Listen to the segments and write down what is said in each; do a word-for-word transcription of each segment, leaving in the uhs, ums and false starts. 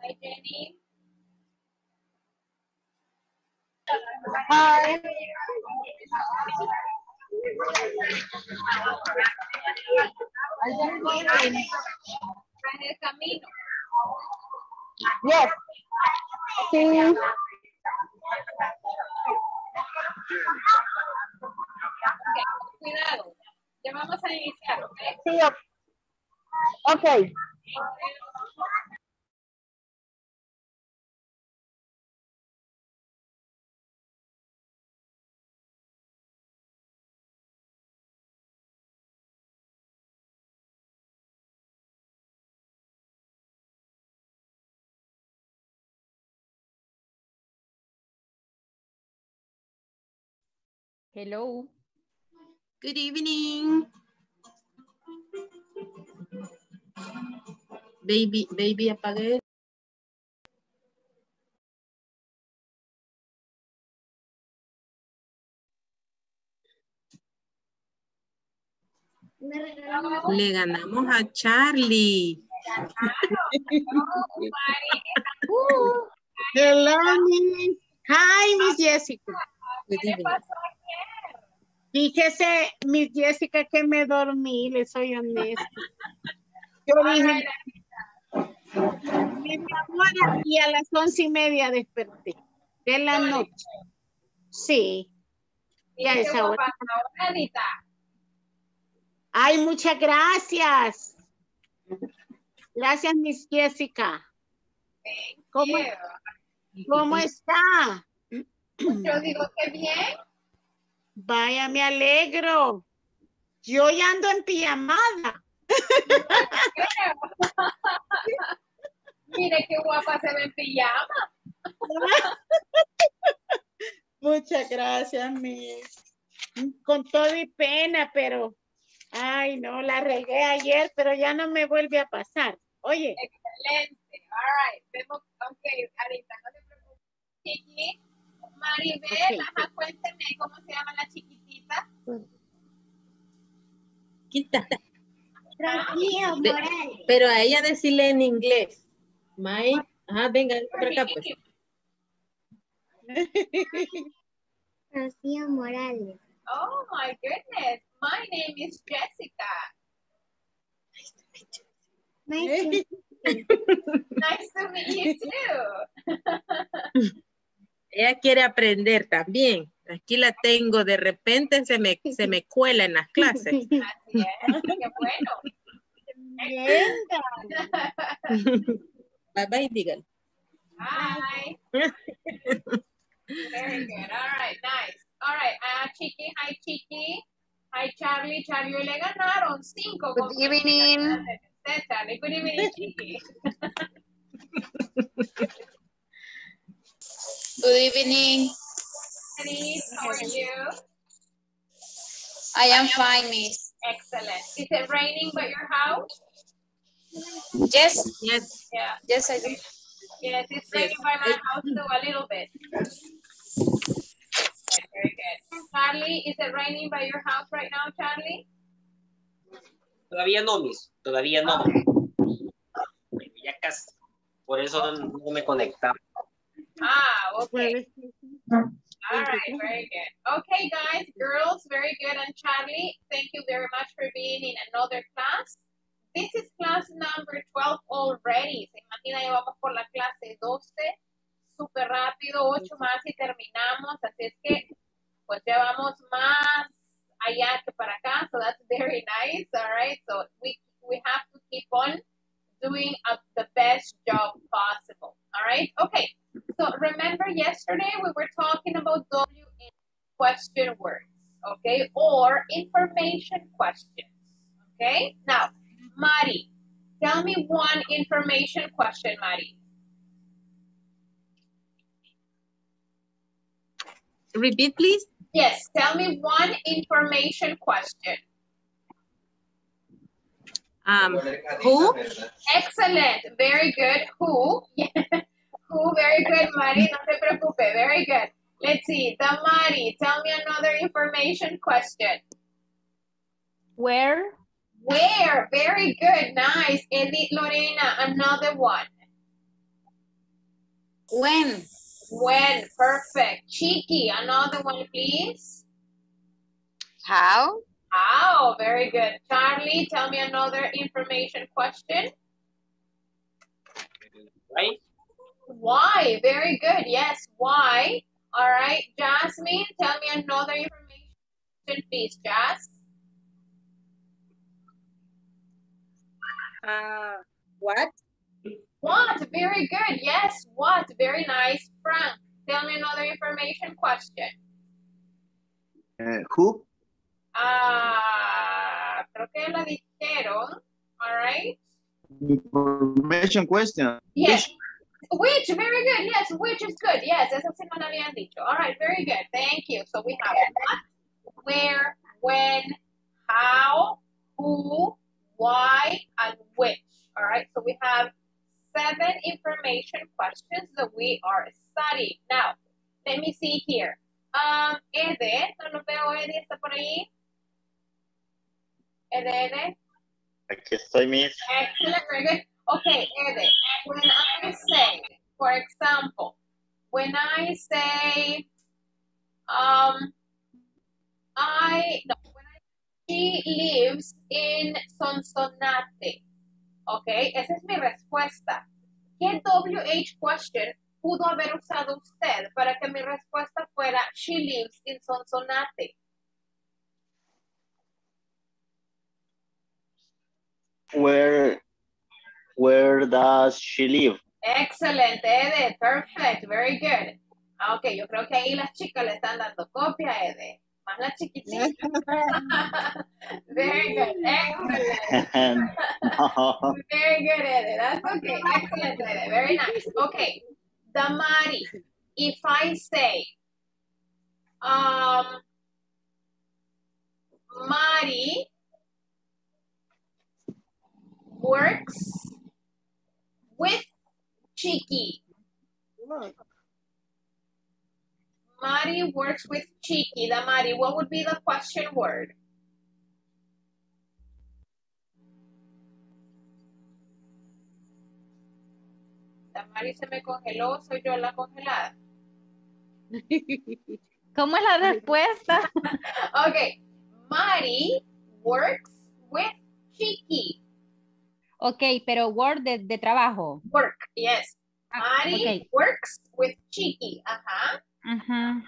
Hi, Jenny. Hi. En el camino. Yes. Sí. Ok, cuidado. Ya vamos a iniciar, ¿ok? Sí. Ok. Hello. Good evening. Baby, baby, apague. Le ganamos a Charlie. Uh, Hello, Miss. Hi, Miss Jessica. Good ¿Qué le evening. pasó ayer? Fíjese, Miss Jessica, que me dormí, le soy honesta. Yo dije, media hora y a las once y media desperté de la noche. Sí, ya Dile que esa hora. guapa, Anita. Ay, muchas gracias. Gracias, Miss Jessica. Thank ¿Cómo, you. cómo está? Yo digo que bien. Vaya, me alegro. Yo ya ando en pijamada. Mire qué guapa se ve en pijama. Muchas gracias, Miss. Con todo y pena, pero, ay, no, la regué ayer, pero ya no me vuelve a pasar. Oye. Excelente. All right. Vemos, ok, Anita, no te preocupes. Chiqui, Maribel, Okay. ajá, cuénteme cómo se llama la chiquitita. Quita. Rocío De- Morales. pero a ella decirle en inglés. Mike. Ajá, venga, por acá pues. Rocío Morales. Oh my goodness. My name is Jessica. Nice Nice to meet you too. Ella quiere aprender también. Aquí la tengo, de repente se me, se me cuela en las clases. Así es. Qué bueno. Venga. Bye bye, dígale. Hi. Very good. All right, nice. All right, uh, Chiqui, hi Chiqui. Hi Charlie. Charlie, hoy le ganaron cinco. Good evening. Usted, Charlie. Good evening, Chiqui. Good evening. Denise, how are you? I am fine, Miss. Excellent. Is it raining by your house? Yes, Yes. Yeah. yes, I do. Yes, it's raining by my house too, a little bit. Very good. Charlie, is it raining by your house right now, Charlie? Todavía no, Miss. Todavía no. Okay. Ya casi. Por eso no me conectaba. Ah, okay. All right, very good. Okay, guys, girls, very good. And Charlie, thank you very much for being in another class. This is class number twelve already. Se imagina, ya vamos por la clase doce. Súper rápido, ocho más y terminamos. Así es que, pues ya vamos más allá que para acá. So that's very nice, all right? So we, we have to keep on doing uh, the best job possible, all right? Okay, so remember yesterday we were talking about W in question words, okay? Or information questions, okay? Now, Mari, tell me one information question, Mari. Repeat, please. Yes, tell me one information question. Um, who? Excellent, very good. Who? Who, very good, Mari, no te preocupe, very good. Let's see, Tamari, tell me another information question. Where? Where? Very good, nice. Edith Lorena, another one. When. When, perfect. Cheeky, another one, please. How? How, very good. Charlie, tell me another information question. Right? Why, very good. Yes, why? All right, Jasmine, tell me another information, please, Jas. Uh, what? What, very good. Yes, what, very nice. Frank, tell me another information question. Uh, who? Ah, creo que la dijeron. All right. Information question. Yes. Which, very good. Yes, which is good. Yes, esa sí no la habían dicho. All right, very good. Thank you. So we have what, where, when, how, who, why, and which. All right, so we have seven information questions that we are studying. Now, let me see here. Um, Ede, no lo veo, Ede, ¿está por ahí? Ede, Ede. Aquí estoy, Miss. Excellent, very good. Okay, Ede, when I say, for example, when I say, um, I, no, when I, she lives in Sonsonate, okay, esa es mi respuesta. ¿Qué W H question pudo haber usado usted para que mi respuesta fuera, she lives in Sonsonate? Where, where does she live? Excellent, Ede, perfect, very good. Ok, yo creo que ahí las chicas le están dando copia, Ede. Más las chiquititas. Very good, excellent. No. Very good, Ede. That's okay. Excellent, Ede. Very nice. Okay. Damari, if I say, um, Mari works with Chiqui. Mari works with Chiqui. Damari, what would be the question word? Damari se me congeló, soy yo la congelada. ¿Cómo es la respuesta? Okay, Mari works with Chiqui. Ok, pero word de, de trabajo. Work, yes. Ah, Mari okay. works with Chiqui. Ajá. Uh-huh.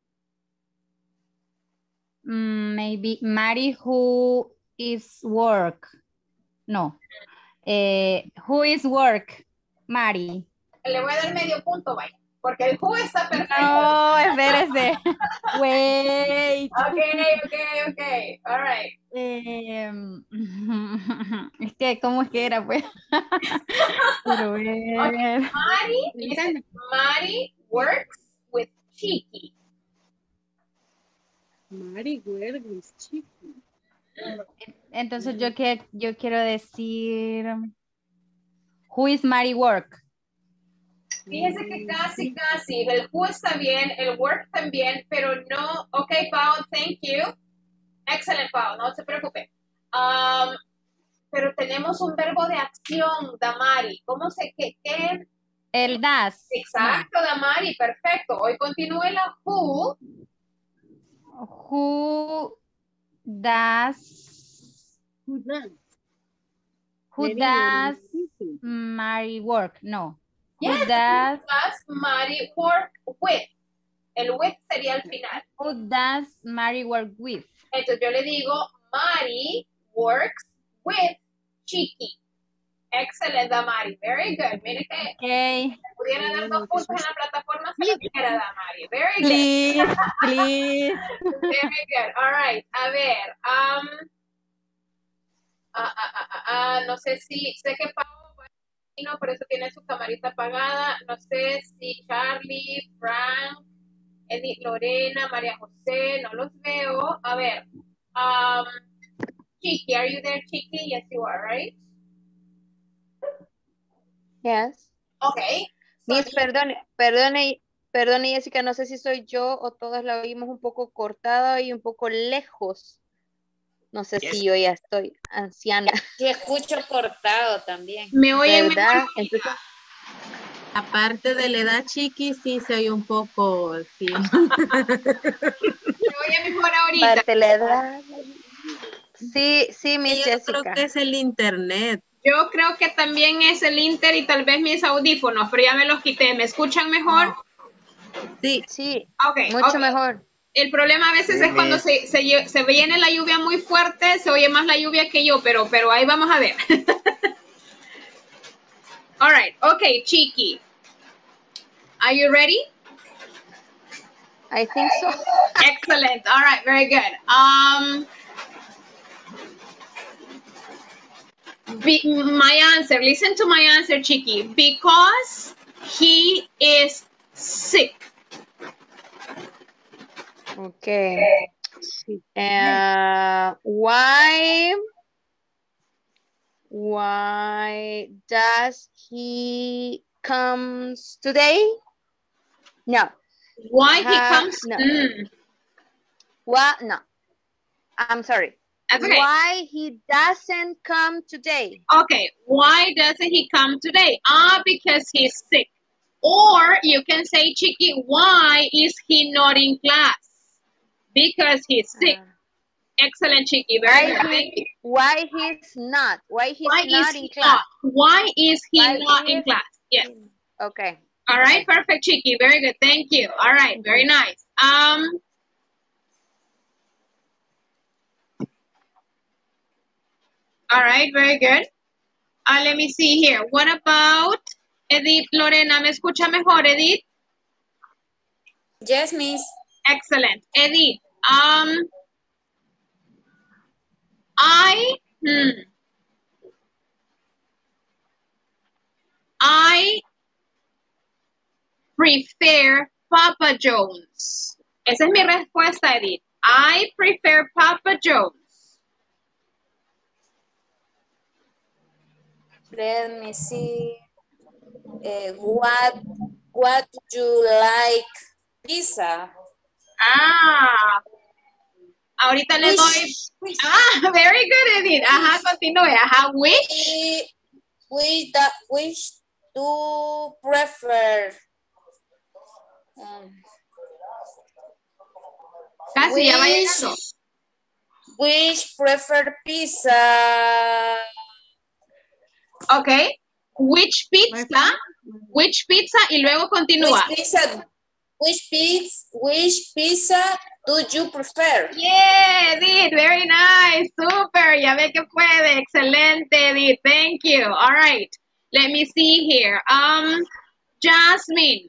Mm, maybe Mari who is work. No. Eh, who is work? Mari. Le voy a dar medio punto, vaya. Porque el who está perfecto. No, espérese. Wait. Okay, okay, okay. All right. Eh, es que, ¿cómo es que era, pues? Pero ver. Okay. Mari, listen, Mari works with Chiqui. Mari works with Chiqui. Entonces yo, que, yo quiero decir, who is Mari work? Fíjese que casi, casi, el who está bien, el work también, pero no, ok, Pau, thank you. Excelente, Pau, no se preocupe. Um, pero tenemos un verbo de acción, Damari. ¿Cómo se, qué, qué? El das. Exacto, Damari, perfecto. Hoy continúe la who. Who does, Who does? who does Mari work? No. Yes, Who does, does Mari work with? El with sería al final. who does Mari work with? Entonces yo le digo, Mari works with Chiqui. Excelente, Damari. Very good. Mire que Okay. pudiera dar dos puntos en la plataforma si lo quiera, Damari. Very good. Please, please. Very good. All right. A ver. Um, ah, ah, ah, ah, ah, no sé si, sé que Pau no, por eso tiene su camarita apagada. No sé si Charlie, Frank, Edith, Lorena, María José, no los veo. A ver, um, Chiqui, are you there, Chiqui? Yes, you are, right? Yes. Okay. So, Miss, perdone, perdone, perdone, Jessica, no sé si soy yo o todos la oímos un poco cortada y un poco lejos. No sé Yes. si yo ya estoy anciana. Yo escucho cortado también. ¿me oyen ¿Verdad? mejor? Entonces, Aparte de la edad, Chiqui, sí soy un poco, sí. Me oye mejor ahorita. Aparte de la edad. Sí, sí, mi Yo Jessica. creo que es el internet. Yo creo que también es el Inter y tal vez mis audífonos, pero ya me los quité. ¿Me escuchan mejor? Sí. Sí, Ok, mucho ok. mejor. El problema a veces Sí, es cuando Miss. se, se, se viene la lluvia muy fuerte, se oye más la lluvia que yo, pero, pero ahí vamos a ver. All right, okay, Chiqui. Are you ready? I think so. Excellent. All right, very good. Um, be, my answer, listen to my answer, Chiqui. Because he is sick. Okay. Uh, why? Why does he comes today? No. Why he Ha- comes? no. Mm, What? No. I'm sorry. that's okay. Why he doesn't come today? Okay, why doesn't he come today? Ah, because he's sick. Or you can say, Chiqui, why is he not in class? Because he's sick. Uh, Excellent, Chiqui. Very good. why Thank you. he? Why he's not? Why he's Why not is in he class? not? Why is he Why not in is class? Yes. Okay. All right, Okay. perfect, Chiqui. Very good. Thank you. All right, very nice. Um, all right, very good. Uh, let me see here. What about Edith Lorena? ¿Me escucha mejor, Edith? Yes, Miss. Excellent. Edith, um, I, hmm, I prefer Papa John's. Esa es mi respuesta, Edith. I prefer Papa John's. Let me see. Uh, what What do you like? Pizza. Ah, ahorita le Which, doy. which, Ah, very good, Edith. Ajá, continúe. Ajá, which? which, the, which do prefer? Um, Casi ya va which, llegando. which prefer pizza? Ok. Which pizza? Which pizza? Y luego continúa. Which pizza? Which pizza? Which pizza do you prefer? Yeah, Edith, very nice, super, ya ve que puede, excelente, Edith, thank you. All right, let me see here. Um, Jasmine.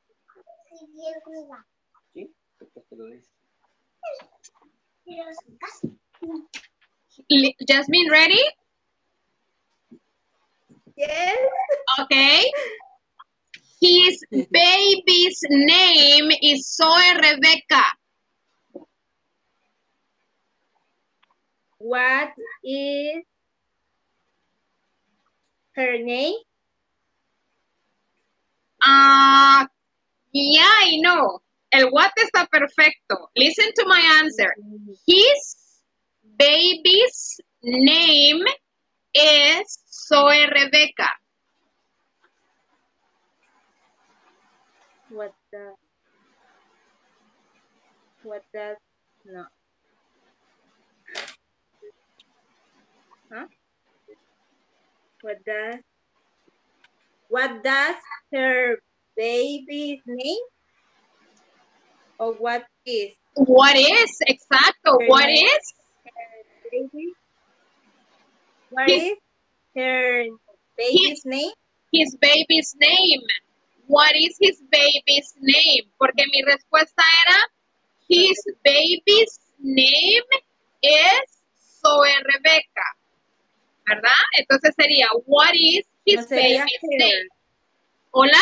Li- Jasmine, ready? Yes. Okay. His baby's name is Zoe Rebecca. What is her name? Ah, yeah, I know. El what está perfecto. Listen to my answer. His baby's name is Zoe Rebecca. What the? What does? No. Huh? What does? What does her baby's name? Or what is? What is? Exacto. Her What name? is? Her baby? What His, is her baby's name? his baby's name. What is his baby's name? Porque mi respuesta era, his baby's name is Zoe Rebecca. ¿Verdad? Entonces sería, what is his No sería baby's her. name? ¿Hola?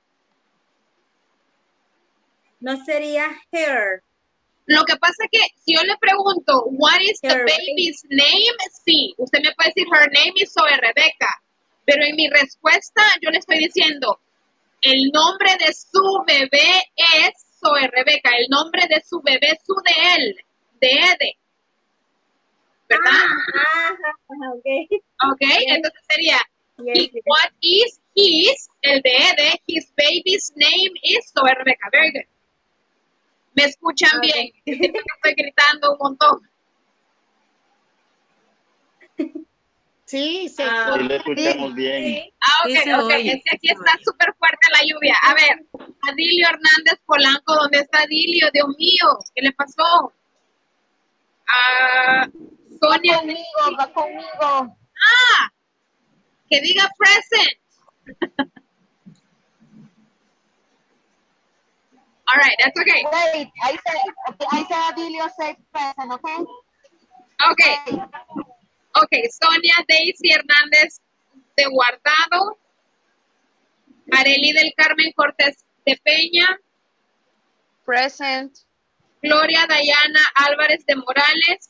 No sería her. Lo que pasa es que si yo le pregunto, what is the Her baby's name? Sí, usted me puede decir, her name is Zoe Rebecca. Pero en mi respuesta yo le estoy diciendo, el nombre de su bebé es Zoe Rebecca. El nombre de su bebé, su de él, de Ede. ¿Verdad? Ah, ah, okay. Ok, Yes. entonces sería, Yes, y yes. what is his, el de Ede, his baby's name is, so Rebeca, very good. ¿Me escuchan bien? Yo siento que estoy gritando un montón. Sí, se Sí, lo escuchamos bien. Ah, ok, Sí se ok. oye, Es que aquí sí se está oye. súper fuerte la lluvia. A ver, Adilio Hernández Polanco, ¿dónde está Adilio? Dios mío, ¿qué le pasó? Ah, Sonia. Va conmigo, va conmigo. Ah, que diga present. All right, that's okay. Wait, I said, okay, I said Adilio said present, okay? Okay. Okay, Sonia Daisy Hernández de Guardado. Areli del Carmen Cortés de Peña. Present. Gloria Dayana Álvarez de Morales.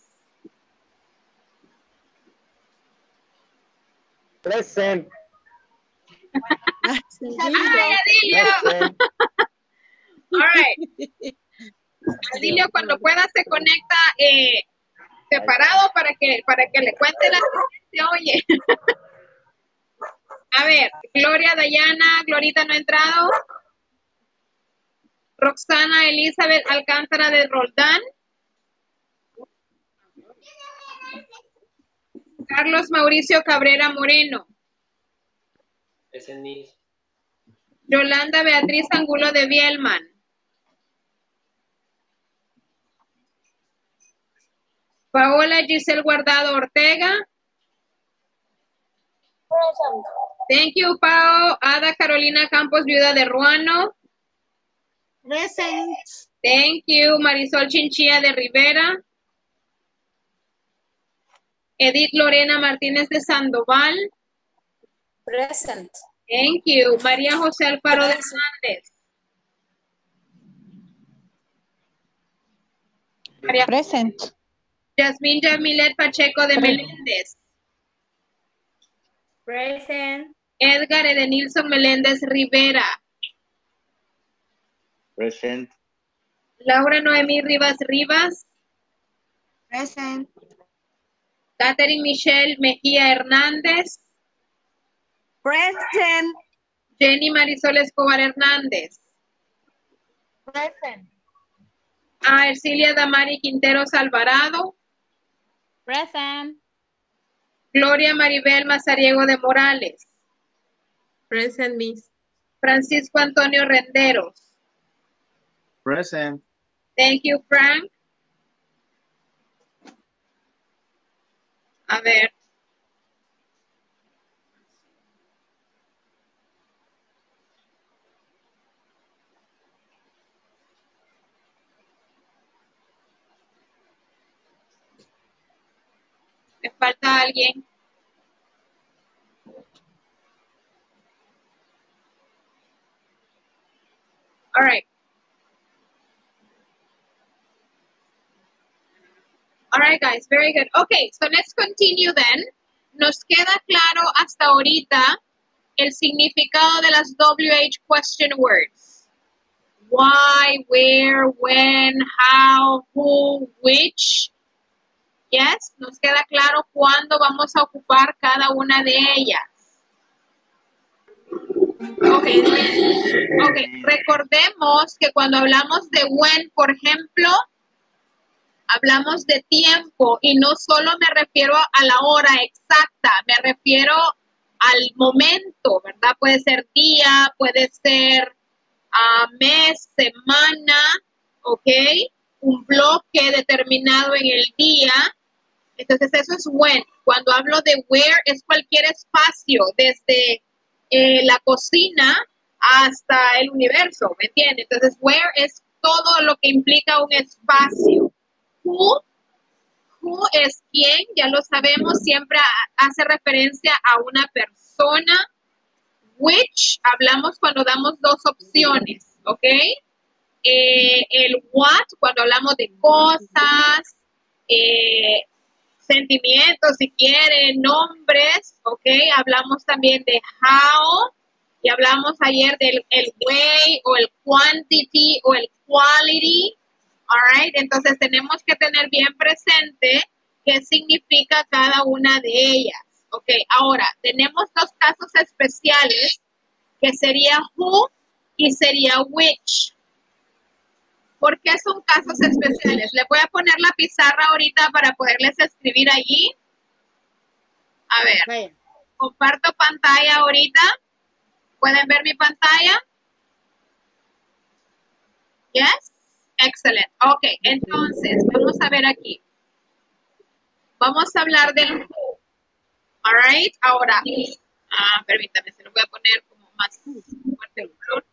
Present. ¡Ay, Adilio! Present. All right. Adilio, cuando pueda se conecta eh, separado para que, para que le cuente la se oye. A ver, Gloria Dayana, Glorita no ha entrado. Roxana Elizabeth Alcántara de Roldán. Carlos Mauricio Cabrera Moreno. Ese ni. Yolanda Beatriz Angulo de Bielman. Paola Giselle Guardado Ortega. Thank you, Pao. Ada Carolina Campos, viuda de Ruano. present. Thank you, Marisol Chinchilla de Rivera. Edith Lorena Martínez de Sandoval. Present. Thank you. María José Alfaro de Hernández. María Present. Yasmín Yamilet Pacheco de Meléndez. Present. Edgar Edenilson Meléndez Rivera. Present. Laura Noemí Rivas Rivas. Present. Catherine Michelle Mejía Hernández. Present. Jenny Marisol Escobar Hernández. Present. A Ercilia Damari Quinteros Alvarado. Present. Gloria Maribel Mazariego de Morales. Present, Miss. Francisco Antonio Renderos. Present. Thank you, Frank. A ver. Me falta alguien. All right. All right, guys, very good. Okay, so let's continue then. Nos queda claro hasta ahorita el significado de las W H question words. Why, where, when, how, who, which. Yes, nos queda claro cuándo vamos a ocupar cada una de ellas. Okay. Okay, recordemos que cuando hablamos de when, por ejemplo, hablamos de tiempo y no solo me refiero a la hora exacta, me refiero al momento, ¿verdad? Puede ser día, puede ser uh, mes, semana, ¿ok? Un bloque determinado en el día. Entonces eso es when. Cuando hablo de where es cualquier espacio, desde eh, la cocina hasta el universo, ¿me entiendes? Entonces where es todo lo que implica un espacio. Who, who es quién, ya lo sabemos, siempre hace referencia a una persona. Which, hablamos cuando damos dos opciones, ¿ok? Eh, el what, cuando hablamos de cosas, eh, sentimientos, si quieren, nombres, ¿ok? Hablamos también de how, y hablamos ayer del el way, o el quantity, o el quality. All right, entonces tenemos que tener bien presente qué significa cada una de ellas. Ok, ahora tenemos dos casos especiales que sería who y sería which. ¿Por qué son casos especiales? Les voy a poner la pizarra ahorita para poderles escribir allí. A ver, Vaya. comparto pantalla ahorita. ¿Pueden ver mi pantalla? Yes? Excelente. Ok, entonces, vamos a ver aquí. Vamos a hablar del who. All right, ahora, ah, permítame, se lo voy a poner como más fuerte el color.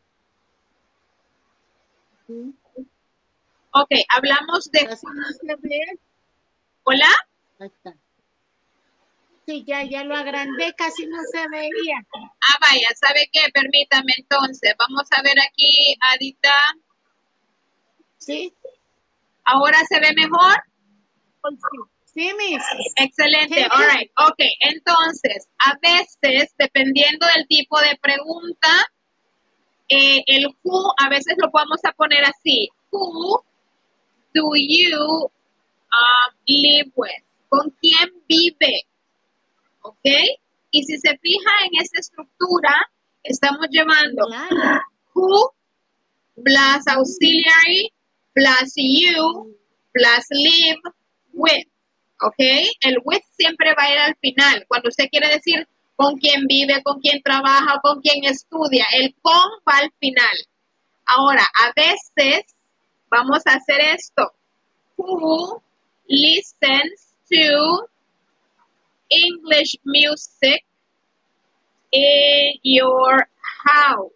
Ok, hablamos de... Casi no se ve. ¿Hola? Ahí está. Sí, ya, ya lo agrandé, casi no se veía. Ah, vaya, ¿sabe qué? Permítame entonces. Vamos a ver aquí, Adita. ¿Sí? ¿Ahora se ve mejor? Sí, Miss. Excelente, all right. Ok, entonces, a veces, dependiendo del tipo de pregunta, eh, el who, a veces lo podemos a poner así. Who do you um, live with? ¿Con quién vive? ¿Ok? Y si se fija en esta estructura, estamos llevando who plus auxiliary plus you plus live with. ¿Ok? El with siempre va a ir al final. Cuando usted quiere decir con quién vive, con quién trabaja o con quién estudia, el con va al final. Ahora, a veces vamos a hacer esto. Who listens to English music in your house?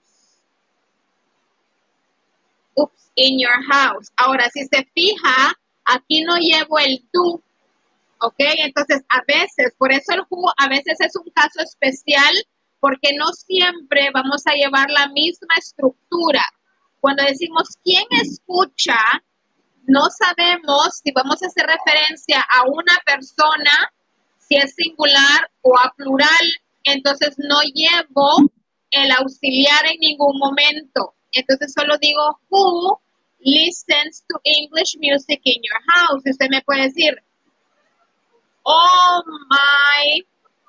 Oops, in your house. Ahora, si se fija, aquí no llevo el do. ¿Ok? Entonces, a veces, por eso el who a veces es un caso especial, porque no siempre vamos a llevar la misma estructura. Cuando decimos quién escucha, no sabemos si vamos a hacer referencia a una persona, si es singular o a plural. Entonces, no llevo el auxiliar en ningún momento. Entonces, solo digo who listens to English music in your house. Y usted me puede decir, all my,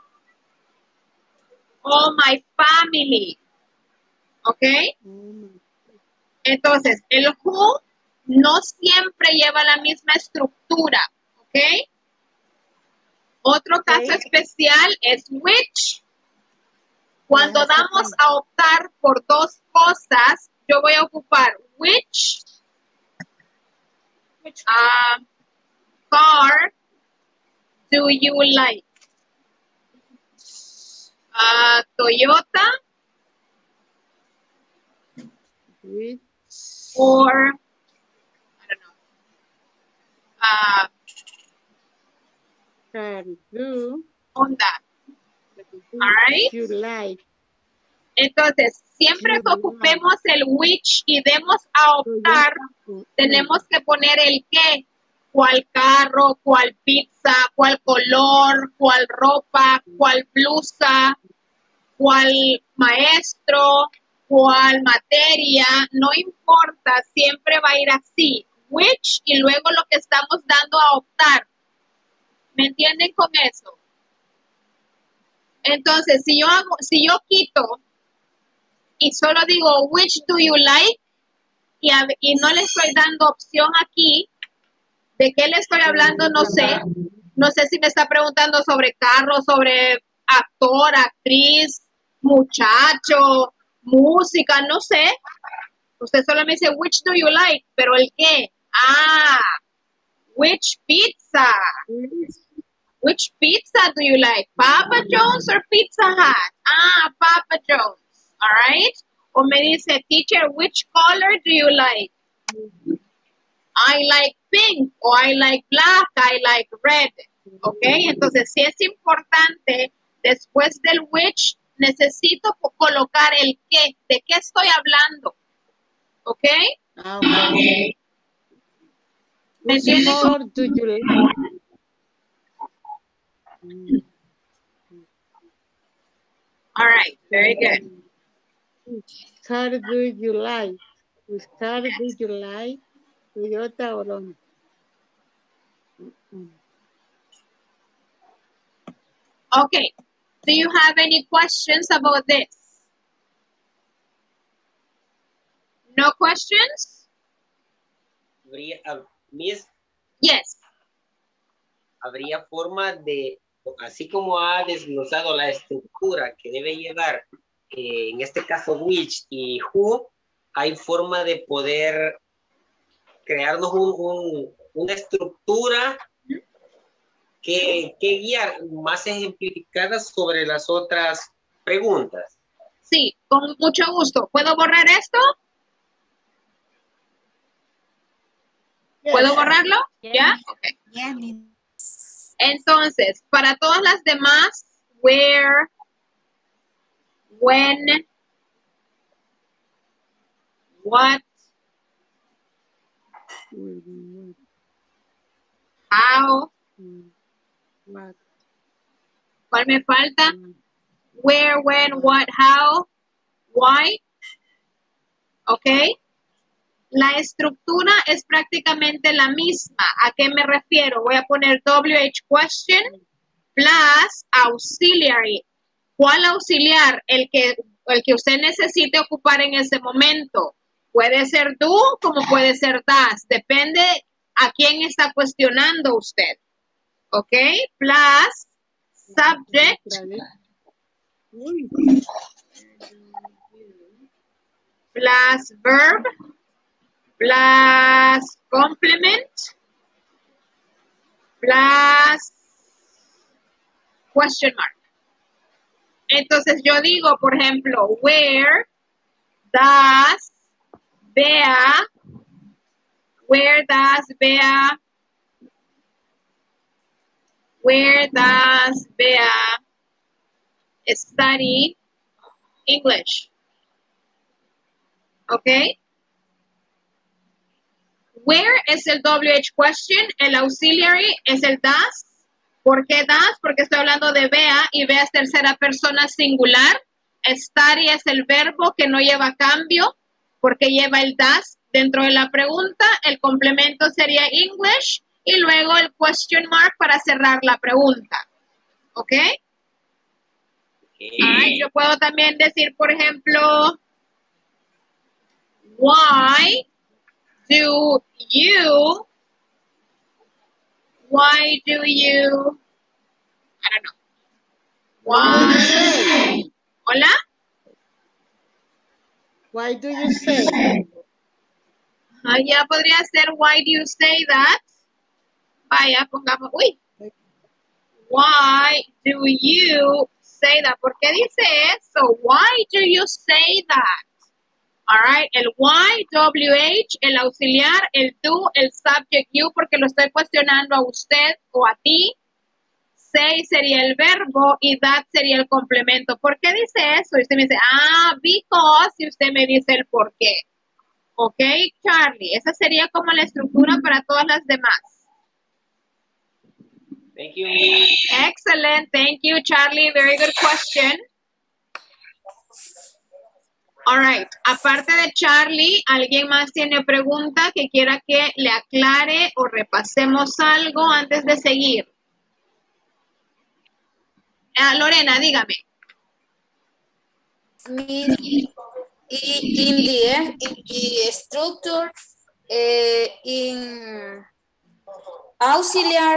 all my family. ¿Ok? Entonces, el who no siempre lleva la misma estructura. ¿Ok? Otro caso especial es which. Cuando damos a optar por dos cosas, yo voy a ocupar which uh, car do you like? Uh, Toyota Which or I don't know. Uh, car do Honda. All right. you like? Entonces, siempre que ocupemos el which y demos a optar, tenemos que poner el qué. Cuál carro, cuál pizza, cuál color, cuál ropa, cuál blusa, cuál maestro, cuál materia, no importa, siempre va a ir así. Which y luego lo que estamos dando a optar. ¿Me entienden con eso? Entonces, si yo hago, si yo quito y solo digo which do you like y, a, y no le estoy dando opción aquí, ¿de qué le estoy hablando? No sé. No sé si me está preguntando sobre carros, sobre actor, actriz, muchacho, música, no sé. Usted solo me dice, which do you like? Pero el qué. Ah, which pizza? Which pizza do you like? Papa John's or Pizza Hut? Ah, Papa John's. All right. O me dice, teacher, which color do you like? I like pink, o I like black, I like red. ¿Ok? Entonces, sí es importante, después del which, necesito colocar el qué. ¿De qué estoy hablando? ¿Ok? Ah, okay. ¿Me Which entienden? color do you like? All right, very good. Which car do you like? Which car do you like? Toyota or Honda? Okay, do you have any questions about this? No questions? Habría, ah, Miss, Yes. habría forma de, así como ha desglosado la estructura que debe llevar, eh, en este caso, which y who, hay forma de poder crearnos un, un, una estructura que, que guiar más ejemplificada sobre las otras preguntas. Sí, con mucho gusto. ¿Puedo borrar esto? ¿Puedo borrarlo? ¿Ya? Okay. Entonces, para todas las demás, where, when, what, how, ¿cuál me falta? Where, when, what, how, why. ¿Ok? La estructura es prácticamente la misma. ¿A qué me refiero? Voy a poner W H question plus auxiliary. ¿Cuál auxiliar? El que, el que usted necesite ocupar en ese momento. Puede ser do como puede ser das. Depende a quién está cuestionando usted. ¿Ok? Plus subject. Plus verb. Plus complement. Plus question mark. Entonces yo digo, por ejemplo, where does Bea, where does Bea, where does Bea study English? ¿Ok? Where es el W H question, el auxiliary es el does. ¿Por qué does? Porque estoy hablando de Bea y Bea es tercera persona singular. Study es el verbo que no lleva cambio porque lleva el does dentro de la pregunta. El complemento sería English y luego el question mark para cerrar la pregunta. ¿Ok? Right. Yo puedo también decir, por ejemplo, why do you, why do you, I don't know, why, hola? Why do you say? Ah, ya podría ser, why do you say that? Vaya, pongamos, uy. Why do you say that? ¿Por qué dice eso? Why do you say that? All right, el why, W H, el auxiliar, el do, el subject you, porque lo estoy cuestionando a usted o a ti. Say sería el verbo y that sería el complemento. ¿Por qué dice eso? Y usted me dice, ah, because, y usted me dice el por qué. Ok, Charlie, esa sería como la estructura para todas las demás. Thank you. Excellent, thank you, Charlie. Very good question. All right, aparte de Charlie, ¿alguien más tiene pregunta que quiera que le aclare o repasemos algo antes de seguir? Ah, Lorena, dígame. In, in the, in the structure, eh, in auxiliar,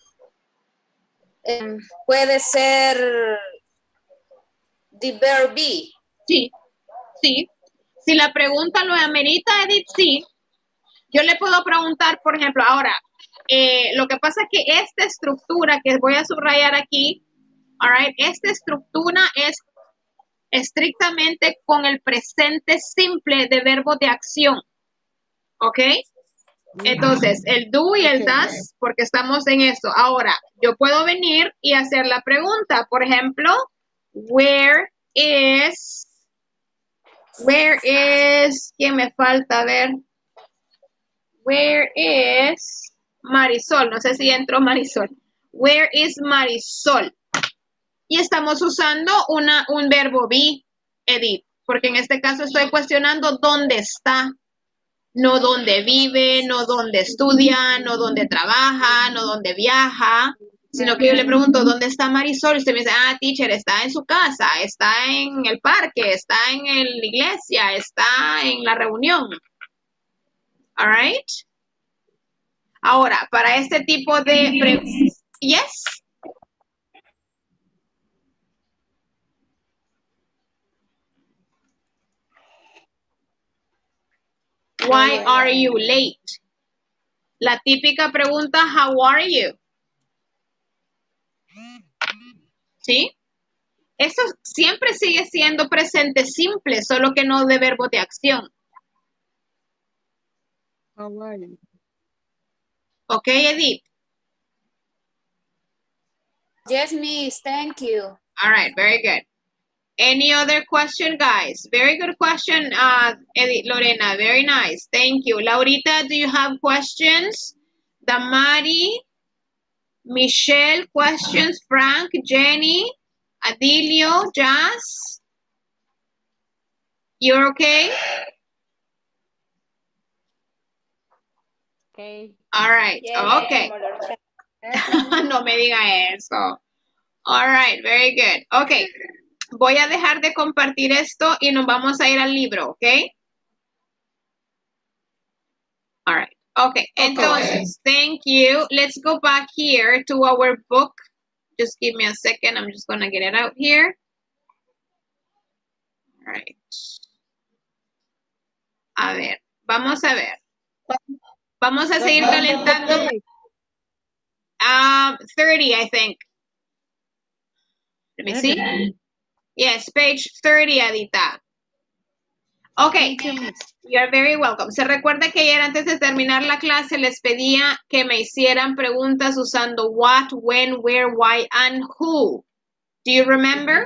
eh, puede ser the verb be. Sí, sí. Si la pregunta lo amerita, Edith, sí. Yo le puedo preguntar, por ejemplo, ahora, eh, lo que pasa es que esta estructura que voy a subrayar aquí, all right, esta estructura es estrictamente con el presente simple de verbo de acción. ¿Ok? Entonces, el do y el does, porque estamos en esto. Ahora, yo puedo venir y hacer la pregunta. Por ejemplo, where is, where is, ¿quién me falta? A ver. Where is Marisol? No sé si entró Marisol. Where is Marisol? Y estamos usando una, un verbo be, Edith, porque en este caso estoy cuestionando dónde está, no dónde vive, no dónde estudia, no dónde trabaja, no dónde viaja, sino que yo le pregunto, ¿dónde está Marisol? Y usted me dice, ah, teacher, está en su casa, está en el parque, está en la iglesia, está en la reunión. All right. Ahora, para este tipo de preguntas, yes. Why are you late? La típica pregunta, how are you? ¿Sí? Eso siempre sigue siendo presente simple, solo que no de verbo de acción. How are you? Ok, Edith. Yes, miss. Thank you. All right, very good. Any other question, guys? Very good question, uh, Edith, Lorena. Very nice. Thank you. Laurita, do you have questions? Damari, Michelle, questions? Frank, Jenny, Adilio, Jazz? You're okay? Okay. All right. Yes, Okay. ma'am. No me diga eso. All right. Very good. Okay. Voy a dejar de compartir esto y nos vamos a ir al libro, ¿ok? All right. Okay. Entonces, thank you. Let's go back here to our book. Just give me a second. I'm just going to get it out here. All right. A ver. Vamos a ver. Vamos a seguir calentando. Um, thirty, I think. Let me see. Yes, page thirty, Adita. Okay. You're very welcome. Se recuerda que ayer antes de terminar la clase les pedía que me hicieran preguntas usando what, when, where, why, and who. Do you remember?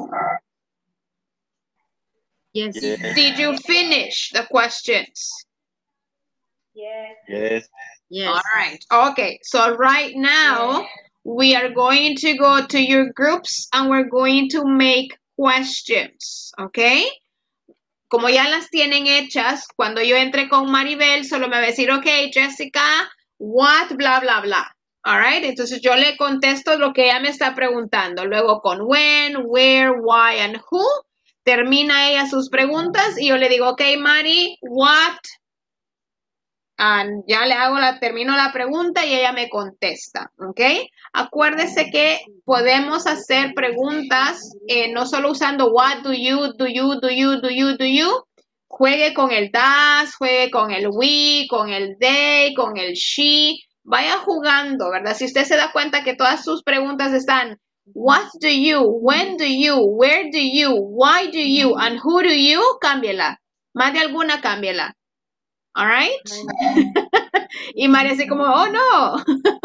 Yes. Yes. Did you finish the questions? Yes. Yes. Yes. All right. Okay. So right now, we are going to go to your groups and we're going to make questions. Okay? Como ya las tienen hechas, cuando yo entre con Maribel, solo me va a decir, ok, Jessica, what, bla, bla, bla. All right? Entonces yo le contesto lo que ella me está preguntando. Luego con when, where, why, and who. Termina ella sus preguntas y yo le digo, ok, Mari, what? And ya le hago la, termino la pregunta y ella me contesta, ¿ok? Acuérdese que podemos hacer preguntas eh, no solo usando what do you, do you, do you, do you, do you. Juegue con el does, juegue con el we, con el they, con el she. Vaya jugando, ¿verdad? Si usted se da cuenta que todas sus preguntas están what do you, when do you, where do you, why do you, and who do you, cámbiela. Más de alguna, cámbiela. All right? Y María así como, oh no.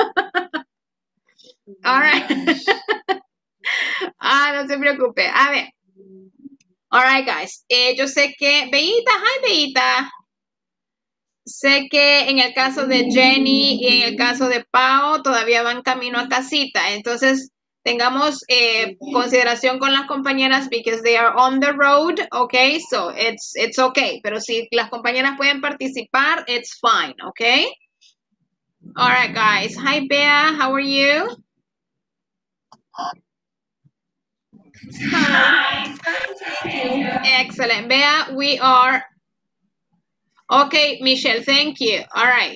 All right. Ah, no se preocupe. A ver. All right, guys. Eh, yo sé que, Beita, hi, Beita. Sé que en el caso de Jenny y en el caso de Pau todavía van camino a casita. Entonces, tengamos eh, consideración con las compañeras because they are on the road, okay? So, it's, it's okay. Pero si las compañeras pueden participar, it's fine, okay? All right, guys. Hi, Bea. How are you? Hi. Thank you. Excellent. Bea, we are... Okay, Michelle, thank you. All right.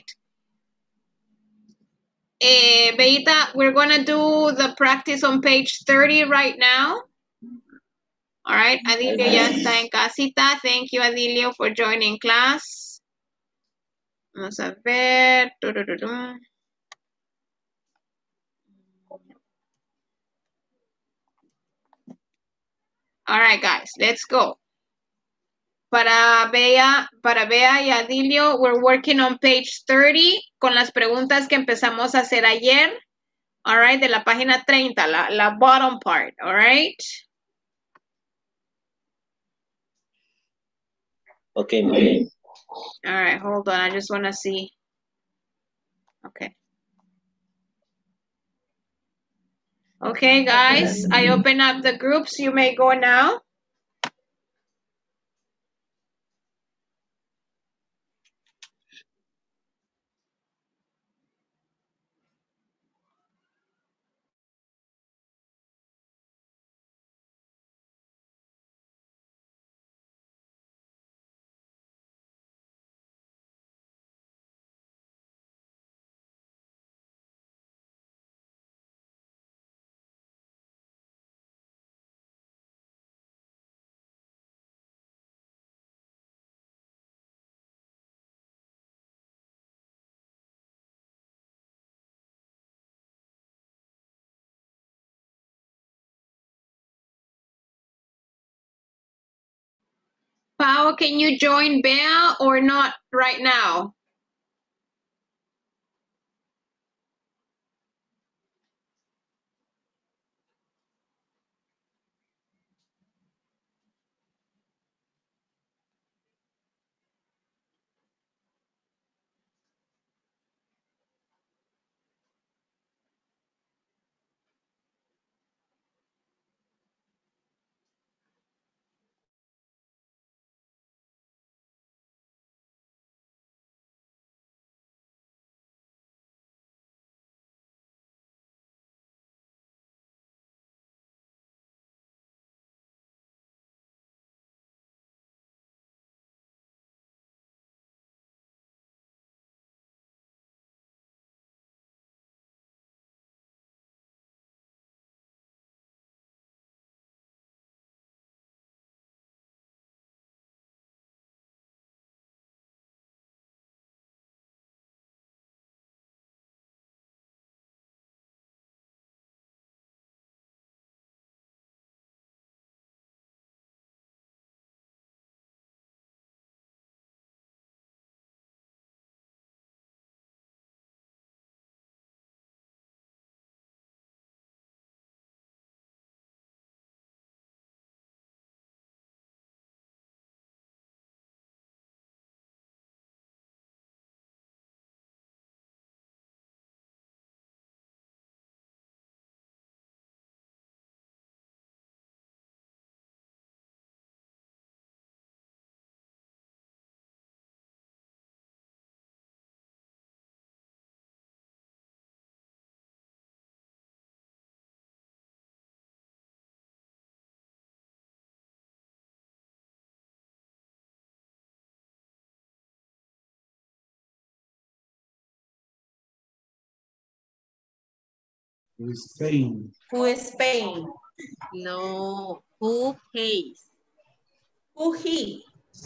Eh, Beita, we're going to do the practice on page thirty right now. All right, Adilio ya está en casita. Thank you, Adilio, for joining class. Vamos a ver. All right, guys, let's go. Para Bea, para Bea y Adilio, we're working on page thirty con las preguntas que empezamos a hacer ayer. All right, de la página treinta, la, la bottom part, all right? Okay, okay. All right, hold on, I just want to see. Okay. Okay, guys, I open up the groups. You may go now. Pao, can you join Bea or not right now? Who is paying? Who is paying? No, who pays? Who he?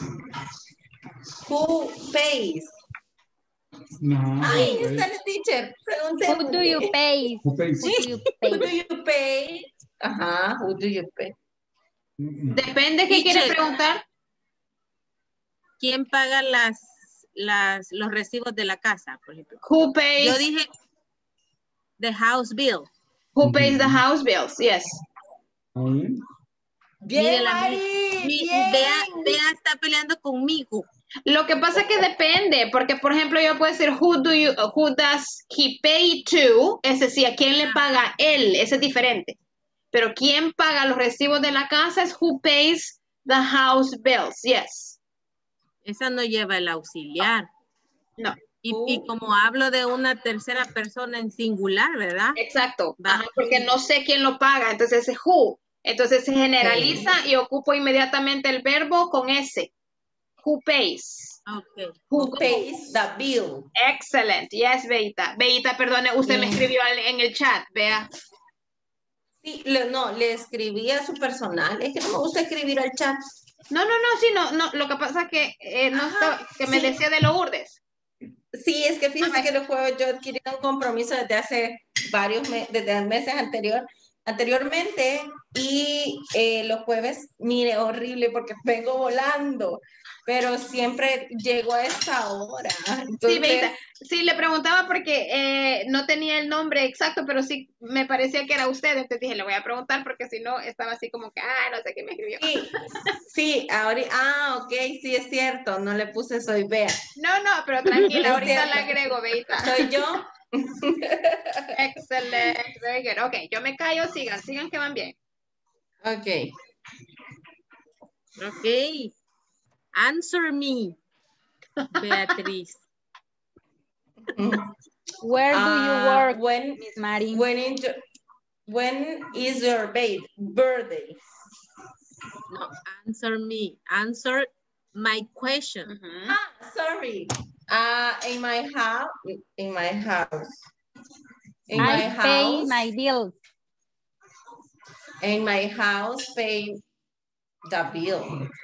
Who pays? No, Ay, who está pays? el teacher. Who do Preguntémosle. you pay? Who pays? Who do you Who do pay? you pay? Ajá, who do you pay? Mm-mm. Depende qué quiere Teacher. preguntar. ¿Quién paga las, las, los recibos de la casa, por ejemplo? Who pays, Yo dije the house bill. who pays the Ujú. house bills? Yes. ¿Está bien? Bien, Mire, la Mari, mi- mi- bien. Bea, Bea está peleando conmigo. Lo que pasa es que depende, porque por ejemplo yo puedo decir who do you, who does he pay to, es decir, a quién le paga él, ese es diferente. Pero quién paga los recibos de la casa es who pays the house bills, yes. Esa no lleva el auxiliar. No, Y, y como hablo de una tercera persona en singular, ¿verdad? exacto, Va. ajá, porque no sé quién lo paga, entonces es who. Entonces se generaliza y ocupo inmediatamente el verbo con ese. Who pays? Ok. Who Who pays the bill? Excellent, yes, Beita. Beita, perdone, usted me Bien. escribió al- en el chat, vea. Sí, le- no, le escribí a su personal. Es que no me gusta escribir al chat. No, no, no, sí, no, no, lo que pasa es que eh, no Ajá, está, que me sí. decía de Lourdes. Sí, es que fíjese Ajá. que los jueves yo adquirí un compromiso desde hace varios meses, desde meses anterior, anteriormente, y eh, los jueves, mire, horrible porque vengo volando, pero siempre llego a esa hora. Sí, Entonces, Beita, sí, le preguntaba porque eh, no tenía el nombre exacto, pero sí me parecía que era usted, entonces dije, le voy a preguntar porque si no, estaba así como que, ah, no sé qué me escribió. sí, sí, ahorita, ah, ok, sí es cierto, no le puse soy Bea. No, no, pero tranquila, Es ahorita cierto. la agrego, Beita. Soy yo. Excelente, very good. Ok, yo me callo, sigan, sigan que van bien. Ok. Ok. Answer me, Beatriz. Where do you Ah, work, when, Miss Mari? when, in your- when is your ba- birthday? No, answer me. Answer my question. Ujú. Ah, sorry. Uh, in my house, in my house, in my I pay house, my bills. in my house, pay the bill.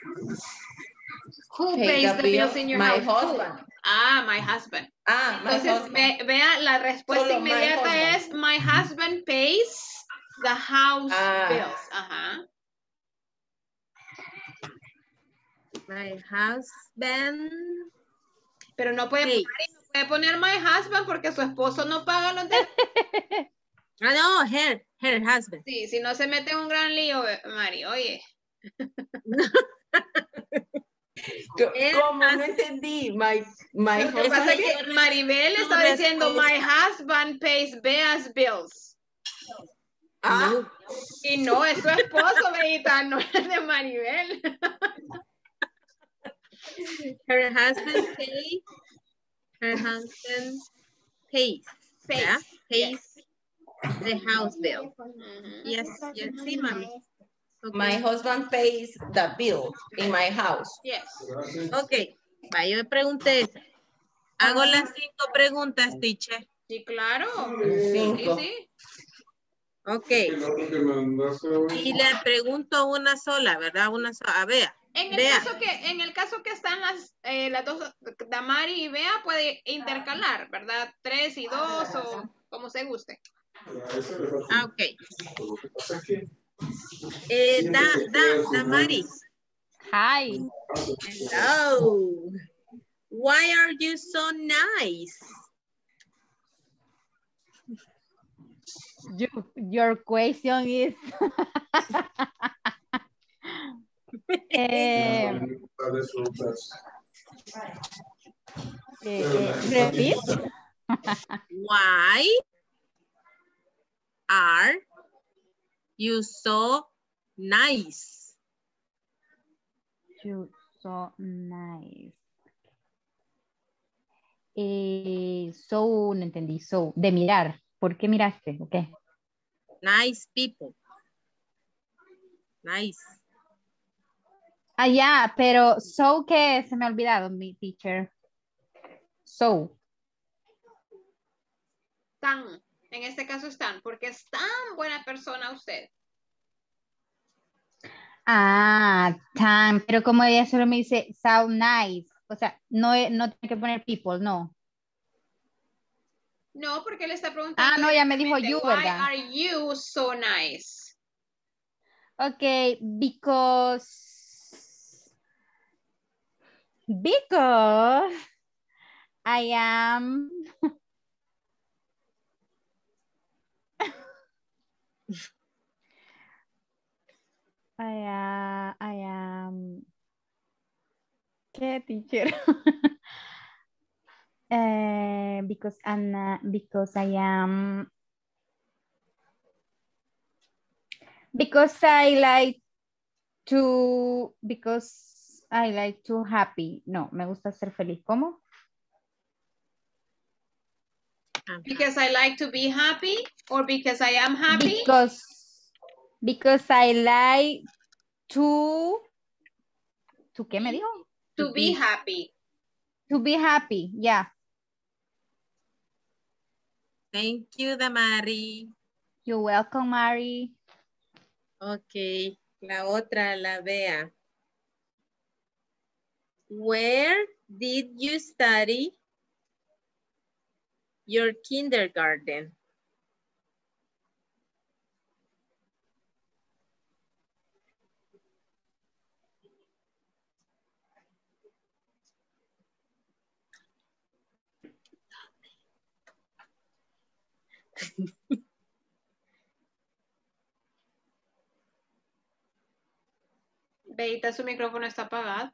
Who Pay pays the the bill, bills in your my house? Who? husband. Ah, my husband. Ah, my Entonces, husband. ve- vea, la respuesta Solo my inmediata husband. es my husband pays the house Ah. bills. Ajá. My husband. Pero no puede, Hey. poner, no puede poner my husband porque su esposo no paga los derechos. Ah, no, her, her husband. Sí, si no se mete en un gran lío, Mari, oye. ¿Cómo? No entendí. My, my Lo que pasa es husband. que Maribel estaba diciendo, my husband pays Bea's bills. Ah, Y no, es su esposo, Beita, no es de Maribel. Her husband pays. Her husband pays. Pays. Yeah? Pays Yes. the house bill. Mhm. Yes, yes, sí, mami. Okay. my husband pays the bill in my house. Yes. Ok, va, yo me pregunté esa. Hago las cinco preguntas, teacher. Sí, claro. Cinco. Sí, sí. Ok. Y le pregunto una sola, ¿verdad? Una sola. A ver. En el, Vea. caso que, en el caso que están las, eh, las dos, Damari y Bea, puede intercalar, ¿verdad? Tres y dos o como se guste. Ah, ok. Eh, da, da, Damari. Hi. Hello. Why are you so nice? You, your question is... eh, eh, eh, repeat. Why are you so nice? You so nice. Eh, so, no entendí. So, de mirar. ¿Por qué miraste? Ok. Nice people. Nice. Ah, ya, pero so que se me ha olvidado, mi teacher. So. Tan, en este caso están, porque es tan buena persona usted. Ah, tan, pero como ella solo me dice so nice. O sea, no, no tiene que poner people, no. No, porque le está preguntando. Ah, no, ya me dijo you, Why ¿verdad? are you so nice? Okay, because because I am I am I am ¿qué, teacher? uh, because I'm uh, because I am because I like to because I like to happy. No, me gusta ser feliz. ¿Cómo? Because I like to be happy or because I am happy? Because because I like to ¿to qué me dijo? To be happy. To be happy, yeah. Thank you, Damari. You're welcome, Mari. Ok, la otra, la Bea. Where did you study your kindergarten? Beita, su micrófono está apagado.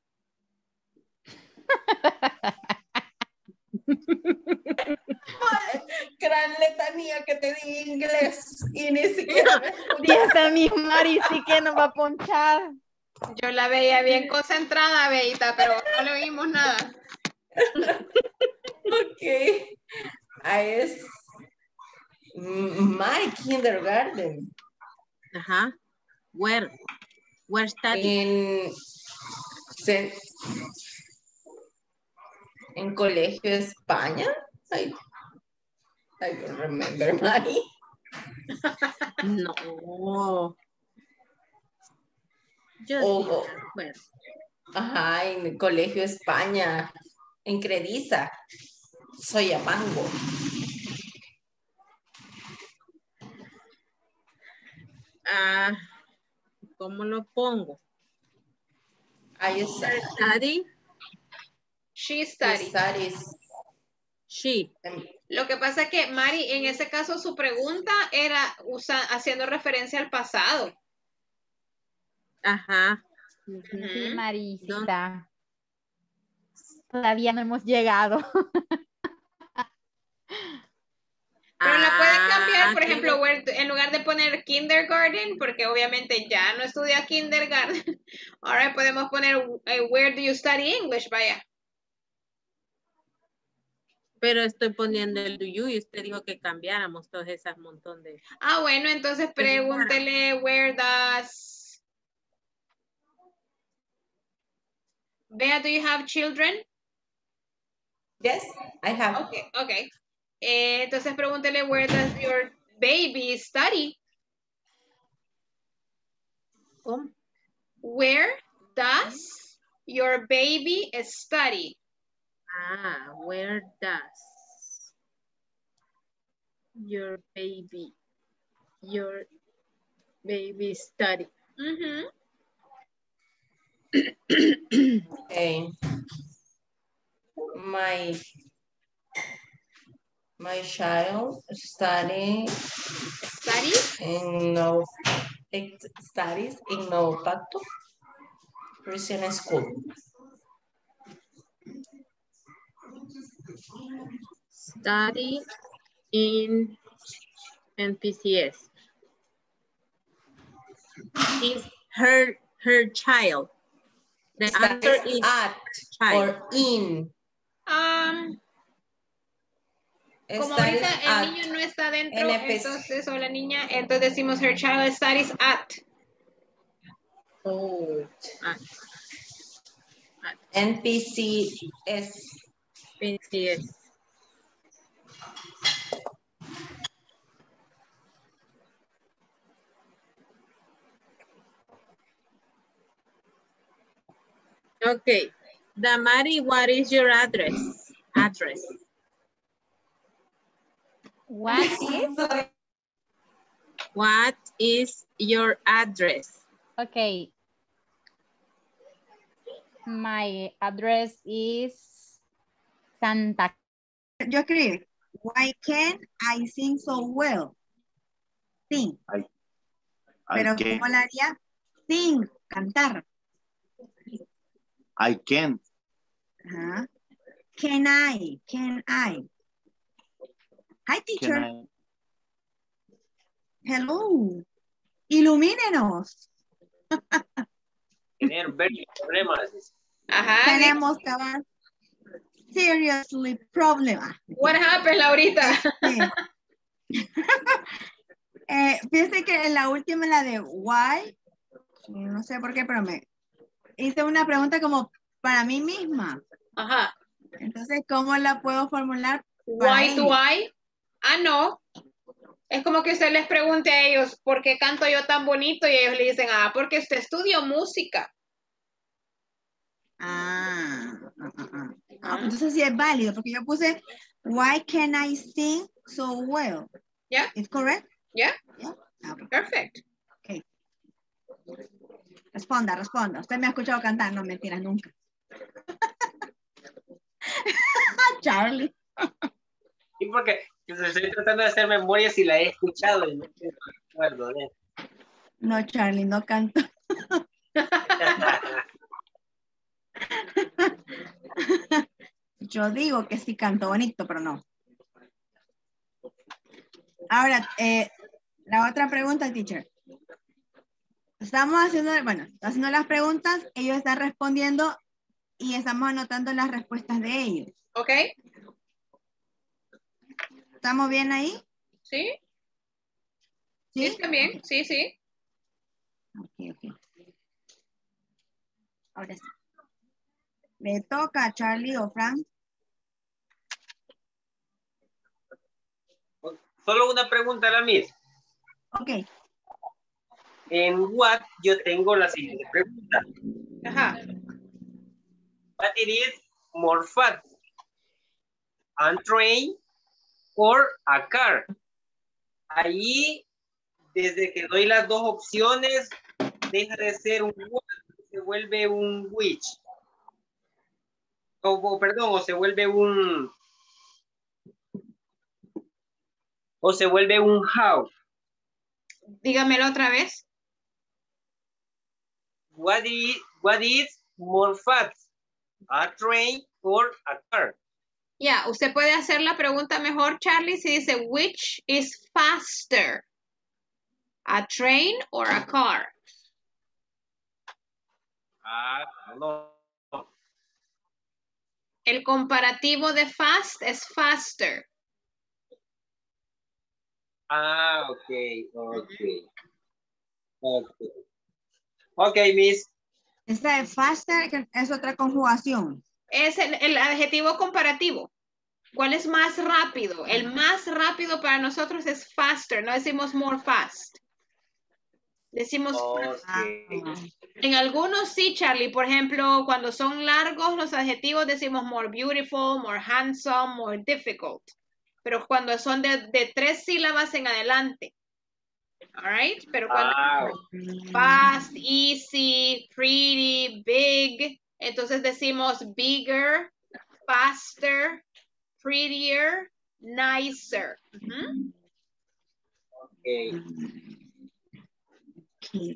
Gran letanía que te di inglés y ni siquiera me Dios a mi Mari, sí que nos va a ponchar. Yo la veía bien concentrada, Beita, pero no le oímos nada. Ok. Ah, es my kindergarten. Ajá. Where? Where study? En, se- en Colegio España. I, I don't remember, Mari. No. Yo O- sí o- me acuerdo. Ajá, en el Colegio España. En Crediza. Soyapango. Ah, ¿cómo lo pongo? I Study. She studies. studies. She. Lo que pasa es que, Mari, en ese caso su pregunta era usa, haciendo referencia al pasado. Ajá. Sí, Marisita. Todavía no hemos llegado. Pero la pueden cambiar, por Ah, ejemplo, where, en lugar de poner kindergarten, porque obviamente ya no estudia kindergarten, ahora podemos poner eh, where do you study English, vaya. Pero estoy poniendo el do you y usted dijo que cambiáramos todas esas montón de... Ah, bueno, entonces pregúntele where does... Bea, do you have children? Yes, I have. Okay, okay. Eh, entonces pregúntele where does your baby study? ¿Cómo? Where does your baby study? Ah, where does your baby, your baby study? Mm-hmm. Okay. My my child study Study? in no it studies in no Pacto Christian school. Study in N P C S. Is her her child. The Studies answer is at child. or in. Um, como Studies ahorita el at niño no está dentro, N P C. entonces, o la niña, entonces decimos her child studies at. Oh, at, at N P C S. N P C S. Okay, Damari, what is your address? Address. What is? What is your address? Okay. My address is Santa. Yo escribí, why can't I sing so well? Sing. I, I Pero can. ¿cómo la haría? Sing, cantar. I can't. Ajá. Can I? Can I? Hi, teacher. Can I? Hello. Ilumínenos. Tener varios problemas. Ajá. Tenemos cabal. Seriously problem. What happened, Laurita? Sí. eh, fíjense que en la última, la de why, no sé por qué, pero me hice una pregunta como para mí misma. Ajá. Entonces, ¿cómo la puedo formular? Why do I? Ah, no. Es como que usted les pregunte a ellos, ¿por qué canto yo tan bonito? Y ellos le dicen, ah, porque usted estudió música. Ah, ah, ah, ah. Ah, pues entonces sí es válido, porque yo puse, why can I sing so well? Yeah. Is correct? Yeah. Yeah. Okay. Perfect. Okay. Responda, responda. Usted me ha escuchado cantar, no mentiras nunca. Charlie. Sí, porque estoy tratando de hacer memoria si la he escuchado y no me acuerdo, ¿eh? No, Charlie, no canto. Yo digo que sí canto bonito, pero no. Ahora, eh, la otra pregunta, teacher. Estamos haciendo, bueno, haciendo las preguntas, ellos están respondiendo y estamos anotando las respuestas de ellos. Ok. ¿Estamos bien ahí? Sí. Sí, está bien. Okay. Sí, sí. Ok, ok. Ahora sí. Le toca a Charlie o Frank. Solo una pregunta a la misma. Ok. En what yo tengo la siguiente pregunta. Ajá. What it is more fat? A train or a car? Ahí, desde que doy las dos opciones, deja de ser un what, vuelve un which. O, o perdón, o se vuelve un... O se vuelve un how. Dígamelo otra vez. What is, what is more fast? A train or a car? Ya, usted puede hacer la pregunta mejor, Charlie, si dice, which is faster? A train or a car? Ah, no. El comparativo de fast es faster. Ah, ok, ok. Ok, okay, Miss. Esta de faster que es otra conjugación. Es el, el adjetivo comparativo. ¿Cuál es más rápido? El más rápido para nosotros es faster, no decimos more fast. Decimos Okay. en algunos sí, Charlie. Por ejemplo, cuando son largos los adjetivos decimos more beautiful, more handsome, more difficult. Pero cuando son de, de tres sílabas en adelante. All right? Pero cuando Ah, fast, easy, pretty, big, entonces decimos bigger, faster, prettier, nicer. Uh-huh. okay. Okay.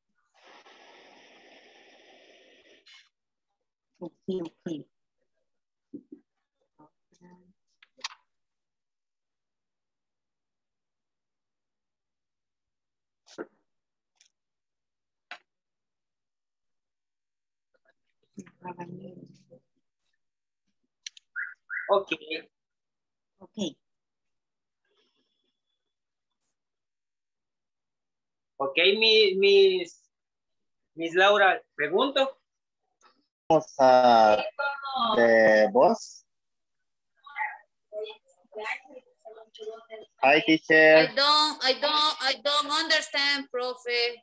Okay, okay. Okay. Okay. Okay, mi, Miss, Miss Laura, pregunto. Vamos a the boss. Hi, teacher. I don't, I don't, I don't understand, profe.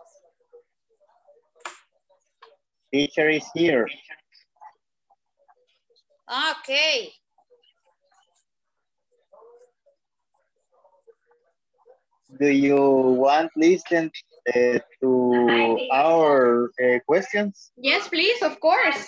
Teacher is here. Okay. Do you want to listen uh, to our uh, questions? Yes, please, of course.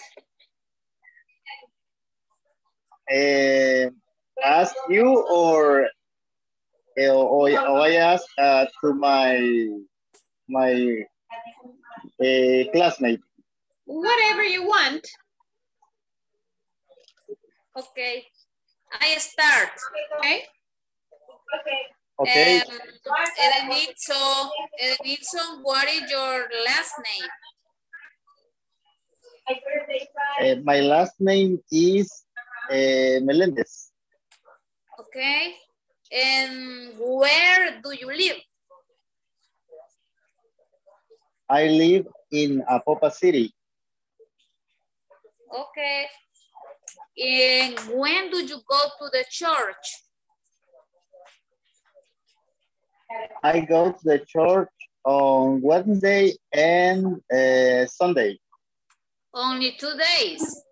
Uh, ask you or uh, or, or I ask uh, to my my uh, classmate. Whatever you want. Okay. I start. Okay. Okay. Um, Edenilson, Edenilson, what is your last name? Uh, my last name is uh, Melendez. Okay. And where do you live? I live in Apopa City. Okay. And when do you go to the church? I go to the church on Wednesday and uh, Sunday. Only two days.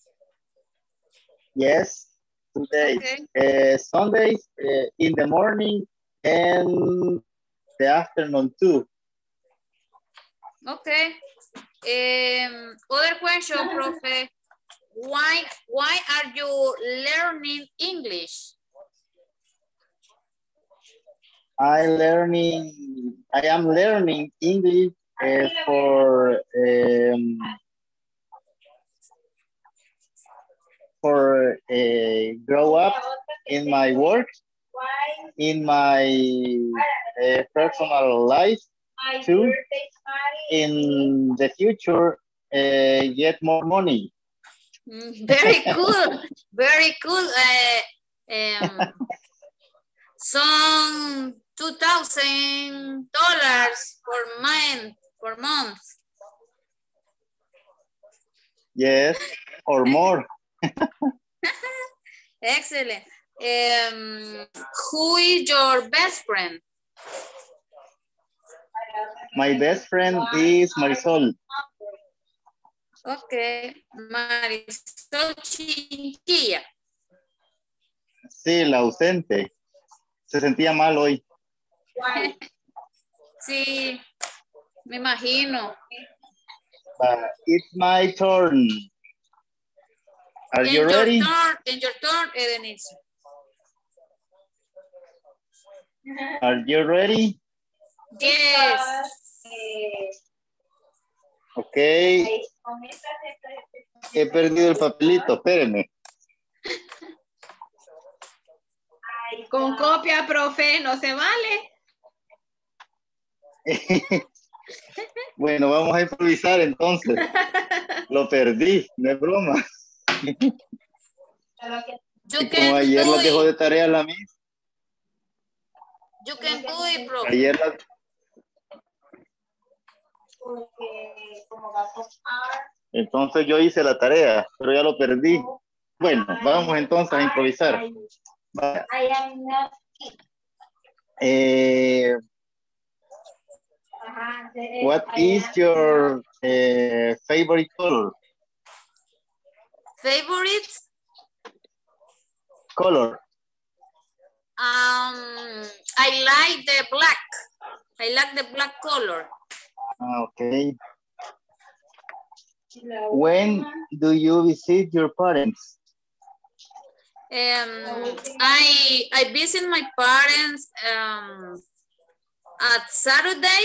Yes, two days. Okay. Uh, Sundays uh, in the morning and the afternoon too. Okay. Um, other question, Profe. Why, why are you learning English? I learning. I am learning English uh, for um, for uh, grow up in my work, in my uh, personal life too. In the future, uh, get more money. Mm, very cool. Very cool. Uh, um, some two thousand dollars for month for month. Yes, or more. Excellent. Um, who is your best friend? My best friend is Marisol. Okay, Marisol Chinchilla. Sí, la ausente. Se sentía mal hoy. Sí, me imagino. Uh, it's my turn. Are In you ready? Your turn, in your turn, Edenise. Are you ready? Yes. Ok. He perdido el papelito, espérenme. Con copia, profe, no se vale. Bueno, vamos a improvisar entonces. Lo perdí, no es broma. You Y como can ayer do las dejó it. de tarea la misma. You can do it, profe. Ayer las... Entonces yo hice la tarea, pero ya lo perdí. Bueno, vamos entonces a improvisar. Va. Eh, what is your uh, favorite color? Favorite? Color. Um, I like the black. I like the black color. Okay. When do you visit your parents? Um, I I visit my parents um, at Saturday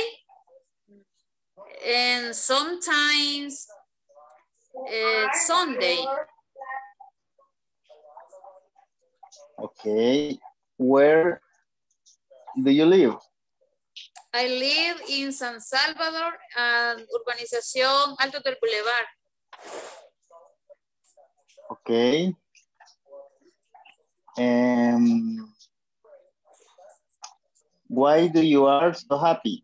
and sometimes uh, Sunday. Okay. Where do you live? I live in San Salvador, uh, urbanización Alto del Boulevard. Okay. Um, why do you are so happy?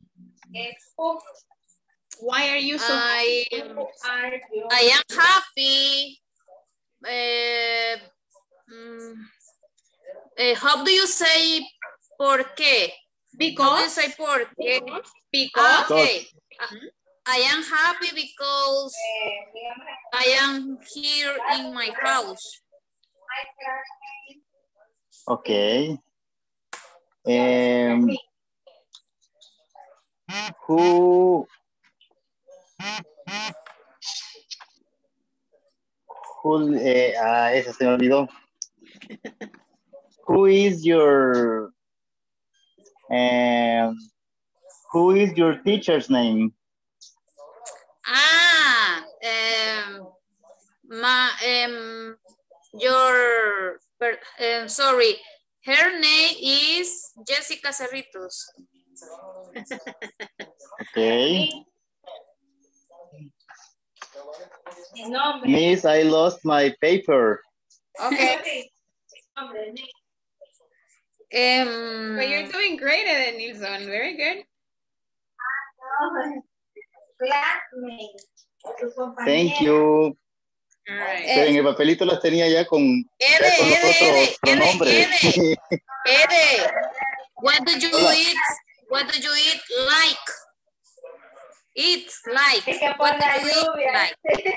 Why are you so I, I am happy. Uh, mm, uh, how do you say por qué? Because. How do you say por qué? Because. Ah, okay. I am happy because I am here in my house. Okay. Um, who who eh, ah, esa se me olvidó. Who is your um, who is your teacher's name? Ah, um, my, um, your, um, sorry, her name is Jessica Cerritos. Okay. Miss, I lost my paper. Okay. Um, But you're doing great at it, Nilsson. Very good. Thank you. All right. Pero en el papelito las tenía ya con, ya Ede, con los Ede, otros Ede, pronombres. Ede, Ede, what do you Hola. eat? What do you eat like? Eat like. What do you eat like?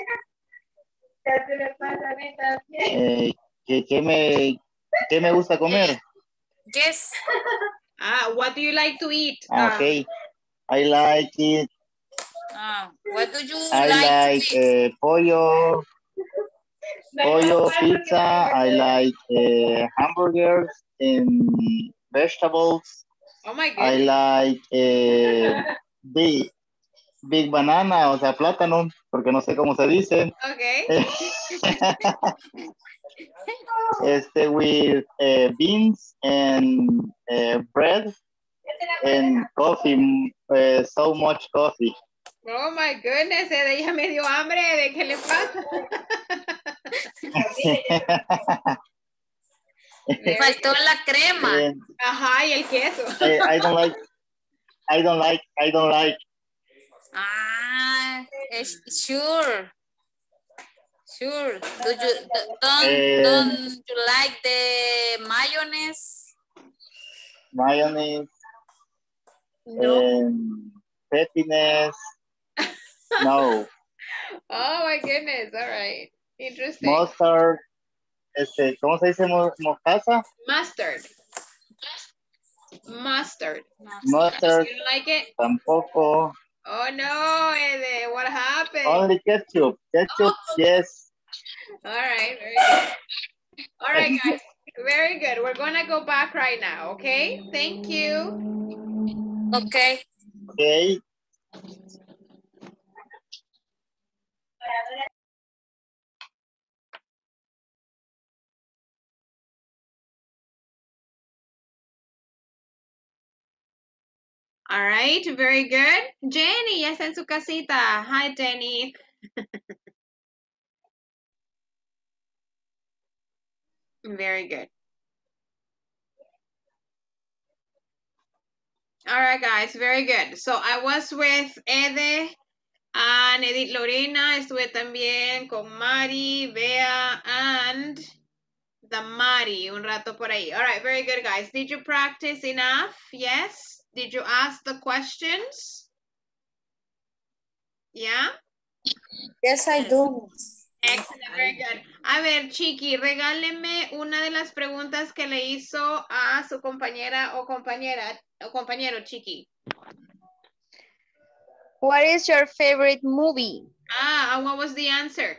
Eh, ¿qué, qué me, ¿Qué me gusta comer? Yes. Ah, what do you like to eat? Ah, okay. I like it. Uh, what do you I like, like to eat? uh, pollo, pollo pizza. I like uh, hamburgers and vegetables. Oh my I goodness. like uh, big, big banana, o sea, plátano, porque no sé cómo se dice. Okay. Este with uh, beans and uh, bread and coffee, uh, so much coffee. Oh my goodness, Ede, ya me dio hambre. ¿De qué le pasa? Me faltó la crema. Eh, Ajá, y el queso. eh, I don't like, I don't like, I don't like. Ah, eh, sure. Sure. Do you don't Eh, don't you like the mayonnaise? Mayonnaise, No. and pepiness. No. Oh my goodness. All right. Interesting. Mustard. Este, ¿cómo se dice mo- mostaza? Mustard. Mustard. Mustard. You don't like it? Tampoco. Oh no, Ede, what happened? Only ketchup. Ketchup, yes. All right, very good. All right, guys, very good. We're gonna go back right now, okay? Thank you. Okay. Okay. All right, very good. Jenny, ya está en su casita. Hi, Jenny. Very good. All right, guys, very good. So I was with Ede and Edith Lorena. Estuve también con Mari, Bea, and the Mari un rato por ahí. All right, very good, guys. Did you practice enough? Yes. Did you ask the questions? Yeah? Yes, I do. Excellent, very good. A ver, Chiqui, regáleme una de las preguntas que le hizo a su compañera o compañera o compañero, Chiqui. What is your favorite movie? Ah, and what was the answer?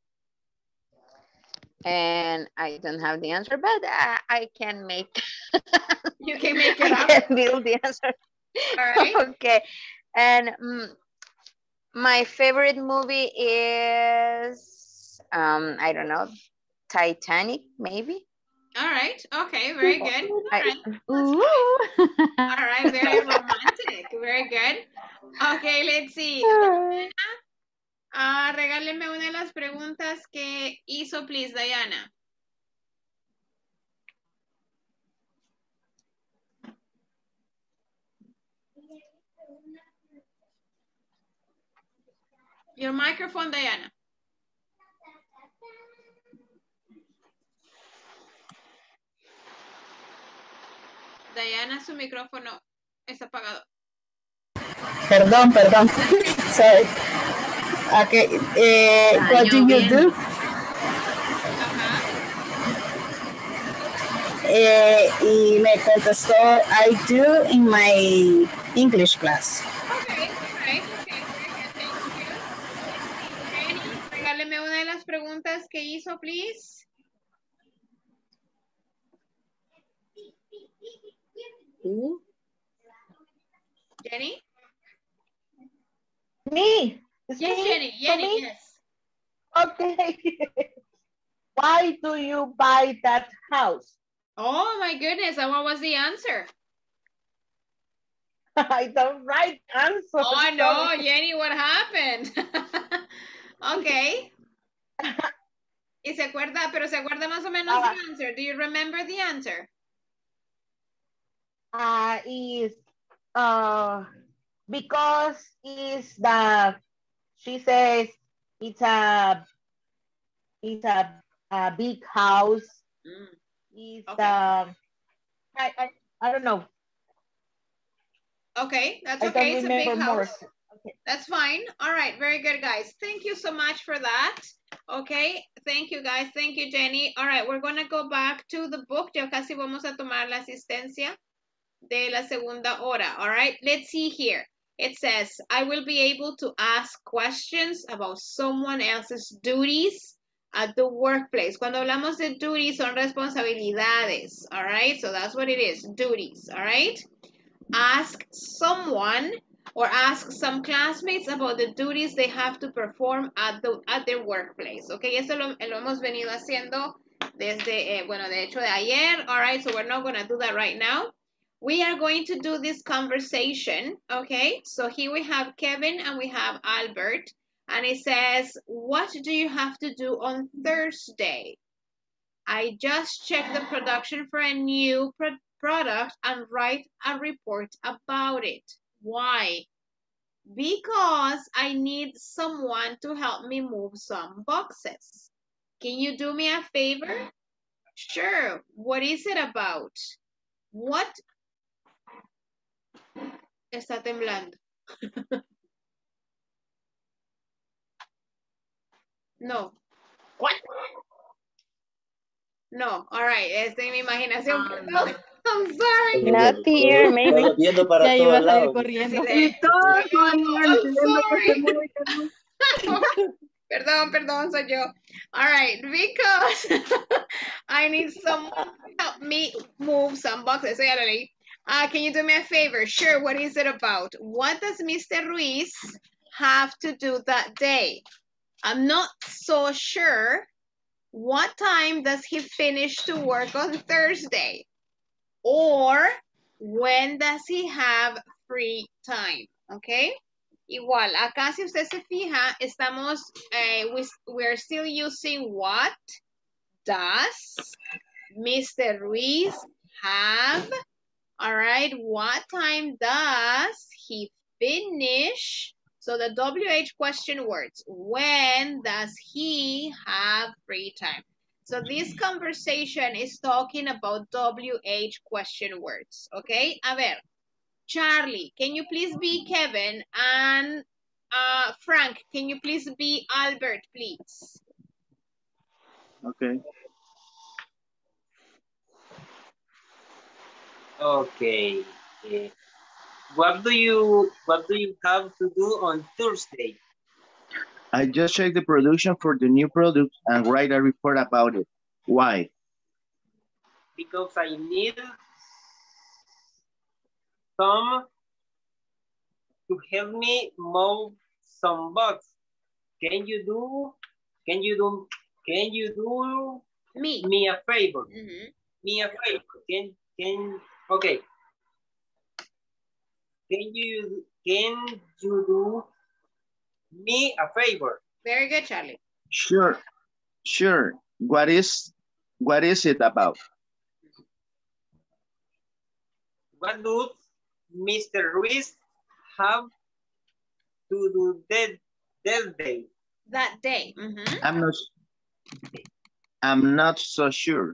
And I don't have the answer, but I, I can make. You can make it up. I can build the answer. All right. Okay. And um, my favorite movie is, um, I don't know, Titanic, maybe. All right. Okay. Very good. All I, right. Ooh. All right. Very romantic. Very good. Okay. Let's see. Ah, regáleme una de las preguntas que hizo, please, Diana. Your microphone, Diana. Diana, su micrófono está apagado. Perdón, perdón. Sorry. Okay. Uh, what do you do? Uh, y me contestó, I do in my English class. Okay, okay, okay, thank you. Jenny, regáleme una de las preguntas que hizo, please. Uh. Jenny? Me? Yes, Jenny, Jenny, yes. Okay. Why do you buy that house? Oh my goodness, and what was the answer? I don't write answers. Oh no, Jenny, what happened? Okay. Y se acuerda, pero se acuerda más o menos Uh, the answer. Do you remember the answer? Uh, is uh, because is the, she says it's a, it's a, a big house. Mm. It's Okay. um, I, I, I don't know. Okay, that's I okay. don't It's a big remember more. house. That's fine. All right, very good, guys. Thank you so much for that. Okay, thank you, guys. Thank you, Jenny. All right, we're going to go back to the book. Ya casi vamos a tomar la asistencia de la segunda hora. All right, let's see here. It says, I will be able to ask questions about someone else's duties at the workplace. Cuando hablamos de duties, son responsabilidades. All right, so that's what it is, duties. All right, ask someone or ask some classmates about the duties they have to perform at, the, at their workplace. Okay, eso lo, lo hemos venido haciendo desde, eh, bueno, de hecho de ayer. All right, so we're not going to do that right now. We are going to do this conversation, okay? So here we have Kevin and we have Albert. And it says, what do you have to do on Thursday? I just checked the production for a new pro product and write a report about it. Why? Because I need someone to help me move some boxes. Can you do me a favor? Sure. What is it about? What? Está temblando. No. What? No. All right. Es de mi imaginación. Um, I'm sorry. Not here, maybe. Viendo para Ya todos iba a salir lados. corriendo. Sí, Y todos corriendo, I'm viendo que se sorry. mueve, que no. perdón, perdón, soy yo. All right, because I need someone to help me move some boxes. So, ya lo leí. Uh, can you do me a favor? Sure, what is it about? What does Mister Ruiz have to do that day? I'm not so sure. What time does he finish to work on Thursday? Or when does he have free time? Okay. Igual, acá si usted se fija, estamos, uh, we, we're still using what does Mister Ruiz have? All right, what time does he finish? So the W H question words, when does he have free time? So this conversation is talking about W H question words, okay? A ver, Charlie, can you please be Kevin? And uh, Frank, can you please be Albert, please? Okay. Okay. Uh, what do you what do you have to do on Thursday? I just checked the production for the new product and write a report about it. Why? Because I need some to help me move some bugs. Can you do? Can you do? Can you do me me a favor? Mm-hmm. Me a favor. Can can okay? Can you can you do me a favor? Very good, Charlie. Sure, sure. What is what is it about? What does Mister Ruiz have to do that, that day? That day. Mm-hmm. I'm not I'm not so sure.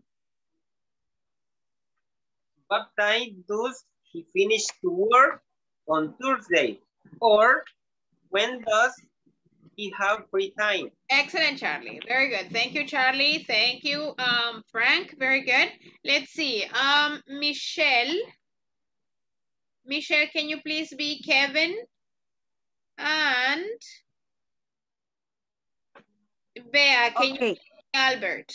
What time does he finish to work on Thursday? Or when does he have free time? Excellent, Charlie. Very good. Thank you, Charlie. Thank you, um, Frank. Very good. Let's see. Um, Michelle. Michelle, can you please be Kevin? And Bea, can okay. you be Albert?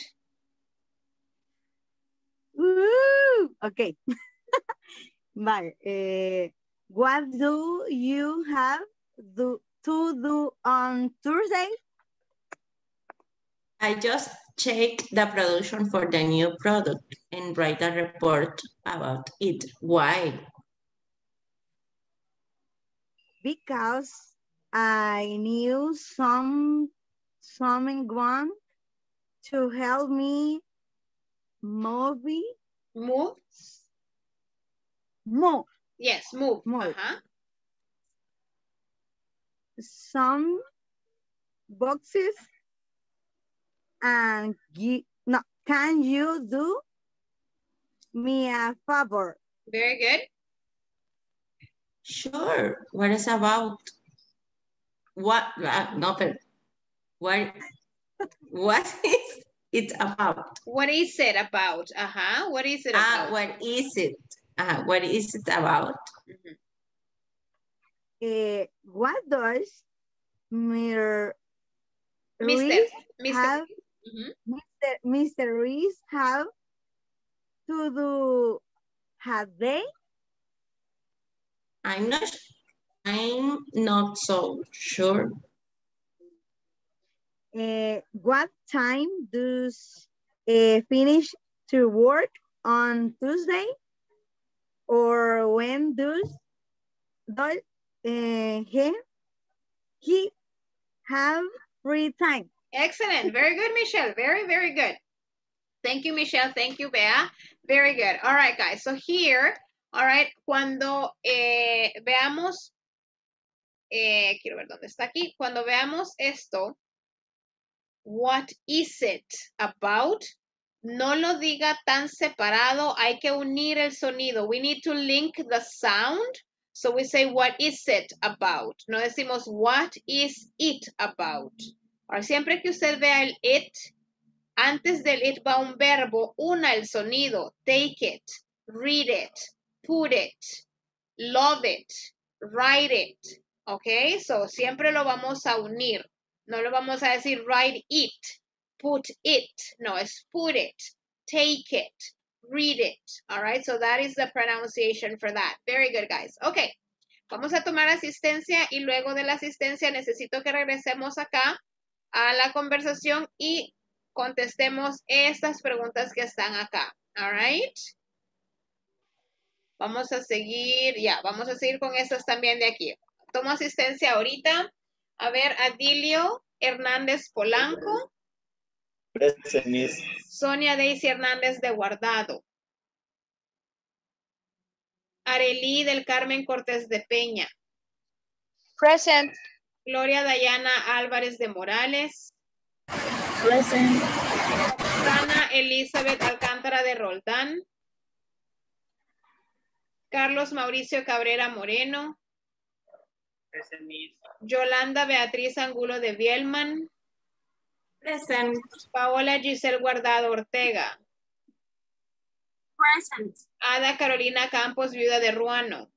Woo! Okay. Vale. Eh, what do you have do, to do on Thursday? I just checked the production for the new product and write a report about it. Why? Because I knew some someone to help me movie Move? move Yes, move. move Uh-huh. some boxes and gi- no can you do me a favor? Very good. Sure. What is about? What? Uh, no, but what? What is it about? What is it about? Uh-huh. What is it Ah, about? what is it? Ah, what is it about? Mm-hmm. Uh, what does Mir Mister Ruiz Mister have Mm-hmm. Mister Mister Ruiz have to do have they? I'm not. I'm not so sure. Uh, what time does uh, finish to work on Tuesday? Or when does does uh, he he have free time? Excellent. Very good, Michelle. Very, very good. Thank you, Michelle. Thank you, Bea. Very good. All right, guys. So here, all right, cuando eh, veamos, eh, quiero ver dónde está aquí. Cuando veamos esto, what is it about? No lo diga tan separado. Hay que unir el sonido. We need to link the sound. So we say, what is it about? No decimos, what is it about? Ahora, siempre que usted vea el it, antes del it va un verbo, una el sonido. Take it, read it, put it, love it, write it. Ok, so siempre lo vamos a unir. No lo vamos a decir write it, put it. No, es put it, take it, read it. All right, so that is the pronunciation for that. Very good, guys. Okay, vamos a tomar asistencia y luego de la asistencia necesito que regresemos acá a la conversación y contestemos estas preguntas que están acá. All right. Vamos a seguir, ya, vamos a seguir con estas también de aquí. Tomo asistencia ahorita. A ver, Adilio Hernández Polanco. Present, Miss. Sonia Daisy Hernández de Guardado. Arelí del Carmen Cortés de Peña. Present. Gloria Dayana Álvarez de Morales. Present. Sana Elizabeth Alcántara de Roldán. Carlos Mauricio Cabrera Moreno. Present, Miss. Yolanda Beatriz Angulo de Bielman. Present. Paola Giselle Guardado Ortega. Present. Ada Carolina Campos, viuda de Ruano.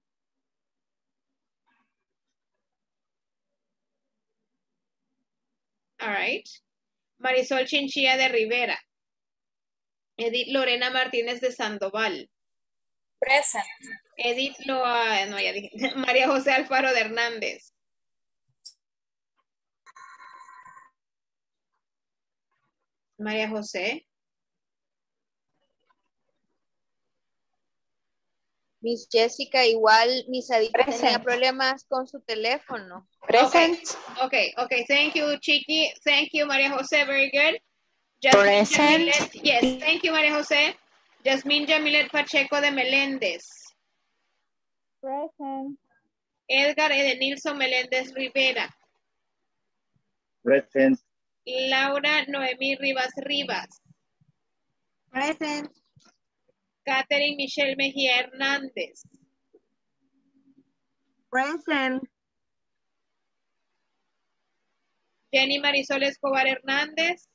All right. Marisol Chinchilla de Rivera. Edith Lorena Martínez de Sandoval. Present. Edith Loa, no, ya dije. María José Alfaro de Hernández. María José. Miss Jessica, igual Miss Adita tenía Present. problemas con su teléfono. Present. Okay, okay, thank you, Chiqui. Thank you, María José, very good. Jasmine Present. Jamilet, yes, thank you, María José. Jasmine Jamilet Pacheco de Meléndez. Present. Edgar Edenilson Meléndez Rivera. Present. Laura Noemí Rivas Rivas. Present. Catherine Michelle Mejía Hernández. Present. Jenny Marisol Escobar Hernández.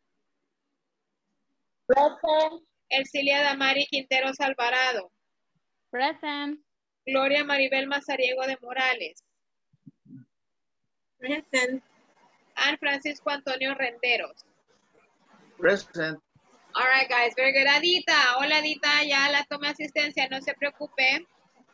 Present. Elcilia Damari Quinteros Alvarado. Present. Gloria Maribel Mazariego de Morales. Present. Ann Francisco Antonio Renderos. Present. All right, guys, very good. Adita, hola Adita, ya la tomé asistencia, no se preocupe.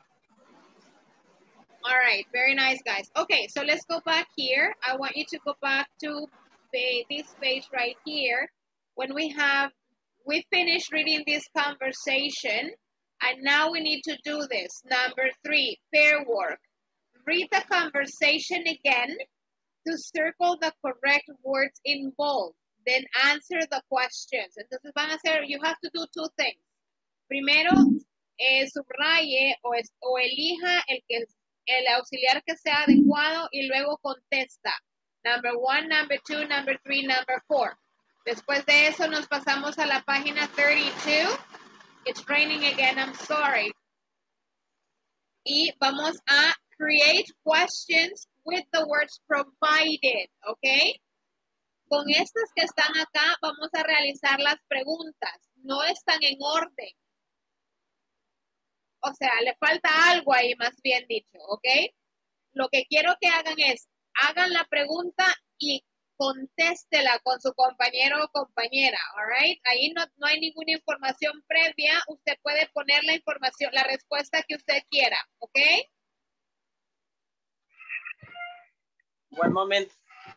All right, very nice, guys. Okay, so let's go back here. I want you to go back to the, this page right here. When we have, we finished reading this conversation, and now we need to do this. Number three, pair work. Read the conversation again to circle the correct words in bold. Then answer the questions. Entonces van a hacer, you have to do two things. Primero, eh, subraye o, es, o elija el, que, el auxiliar que sea adecuado y luego contesta. Number one, number two, number three, number four. Después de eso nos pasamos a la página thirty-two. It's raining again, I'm sorry. Y vamos a create questions with the words provided, ¿ok? Con estas que están acá, vamos a realizar las preguntas. No están en orden. O sea, le falta algo ahí, más bien dicho, ¿ok? Lo que quiero que hagan es, hagan la pregunta y contéstela con su compañero o compañera, all right? Ahí no, no hay ninguna información previa. Usted puede poner la información, la respuesta que usted quiera, ¿ok? One moment.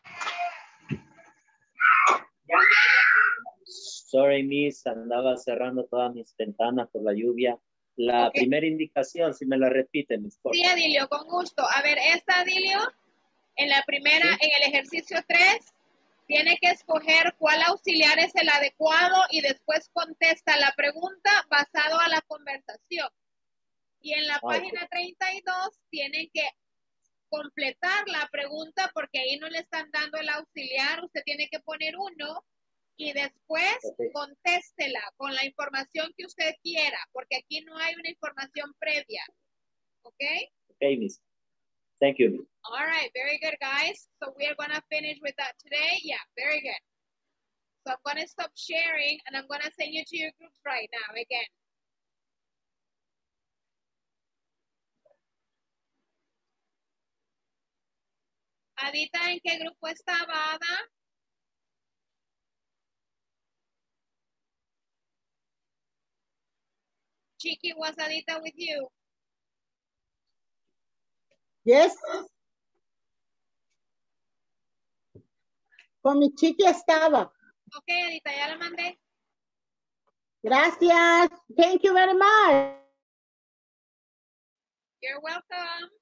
Sorry, Miss, andaba cerrando todas mis ventanas por la lluvia. La Okay. primera indicación, si me la repiten, Miss. Sí, Adilio, con gusto. A ver, esta, Adilio, en la primera, ¿Sí? en el ejercicio tres, tiene que escoger cuál auxiliar es el adecuado y después contesta la pregunta basado a la conversación. Y en la Ah, página treinta y dos tienen que completar la pregunta porque ahí no le están dando el auxiliar, usted tiene que poner uno y después Okay. contéstela con la información que usted quiera, porque aquí no hay una información previa. ¿Ok? Okay, Miss. Thank you, Miss. All right, very good, guys. So we are going to finish with that today. Yeah, very good. So I'm going to stop sharing and I'm going to send you to your groups right now again. Adita, ¿en qué grupo estaba, Ada? Chiqui, was Adita with you? Yes. Con mi chiqui estaba. Ok, Adita, ya la mandé. Gracias. Thank you very much. You're welcome.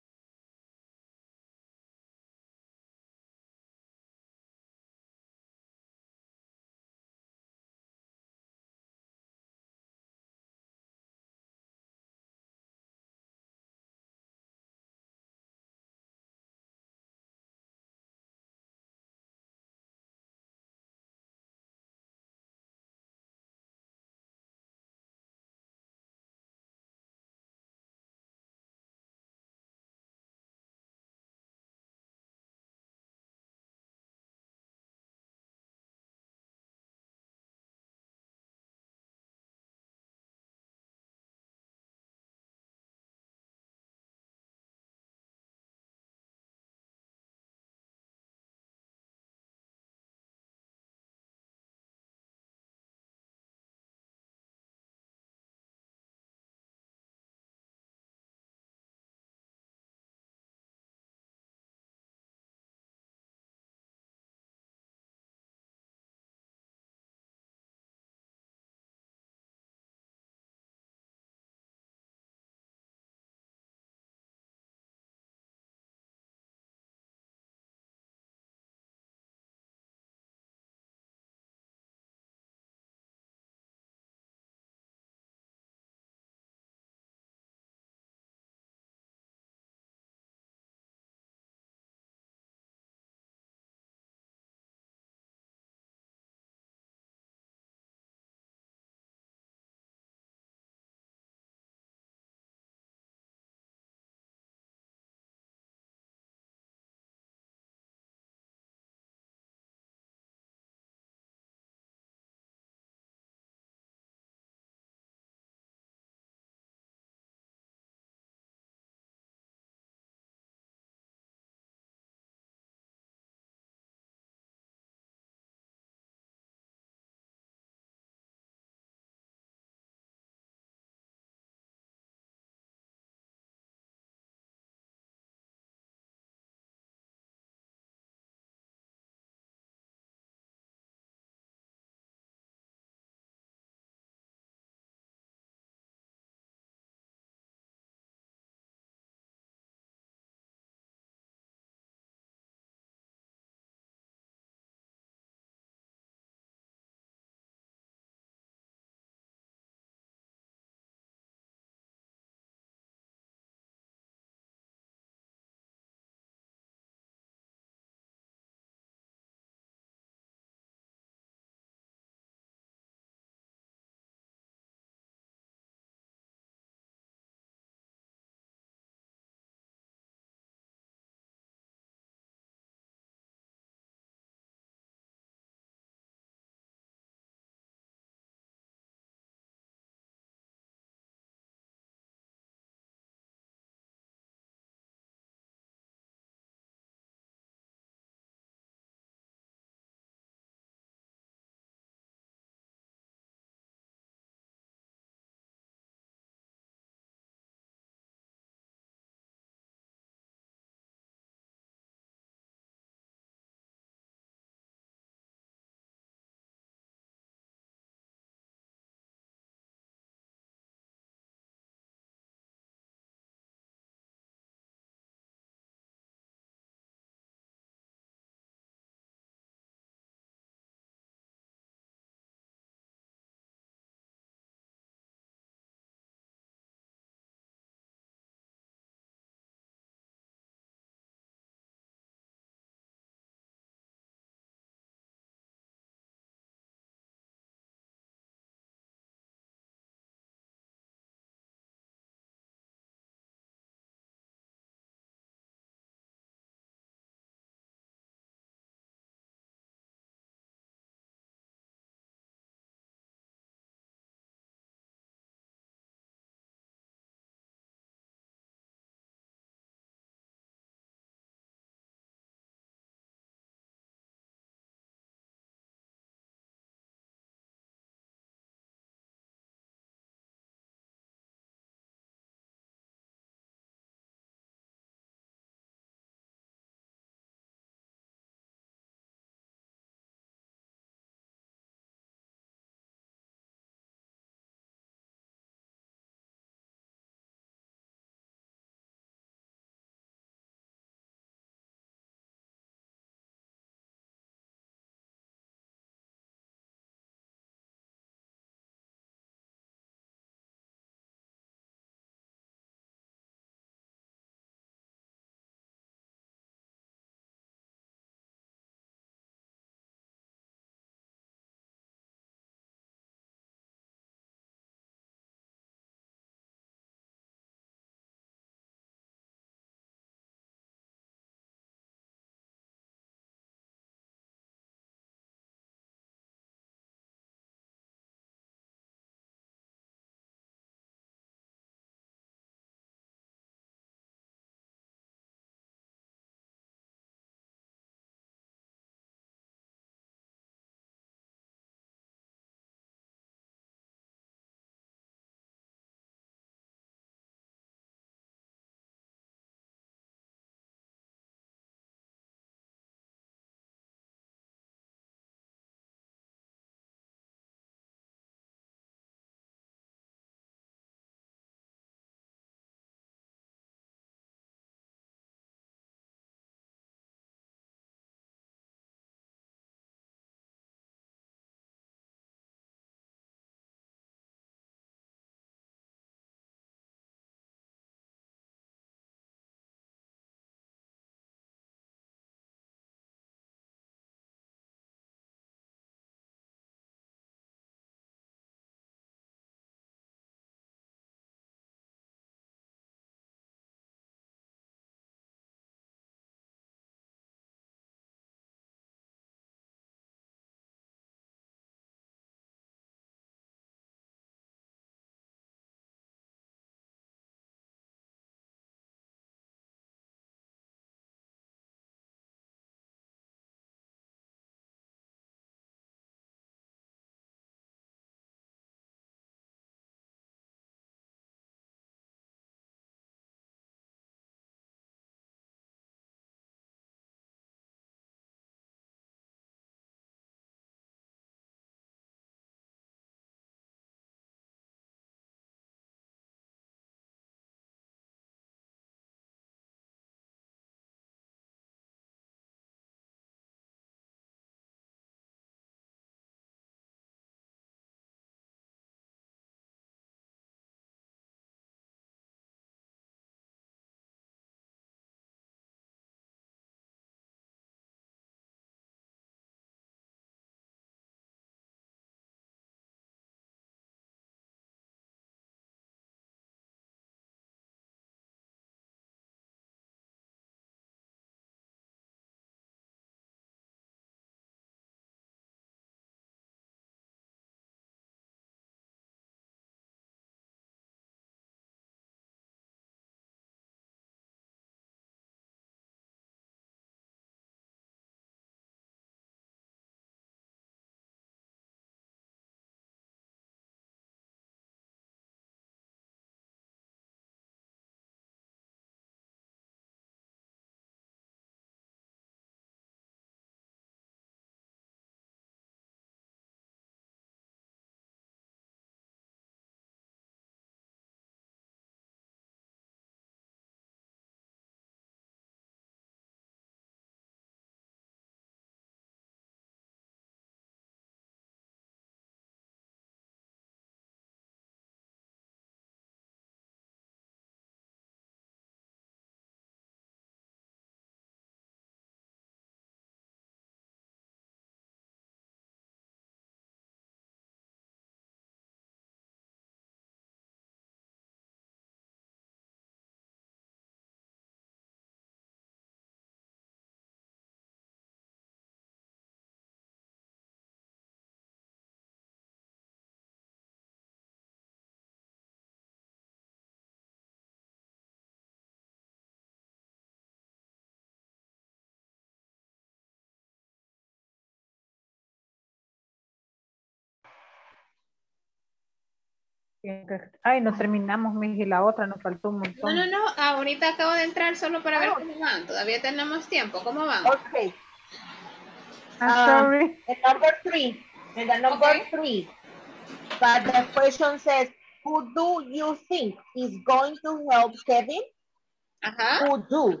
Ay, no terminamos, Miss, y la otra nos faltó un montón. No, no, no, ahorita acabo de entrar solo para ver cómo van. Todavía tenemos tiempo. ¿Cómo van? Okay. I'm Um, sorry. the number three. And the number Okay. three. But the question says, who do you think is going to help Kevin? Uh-huh. Who do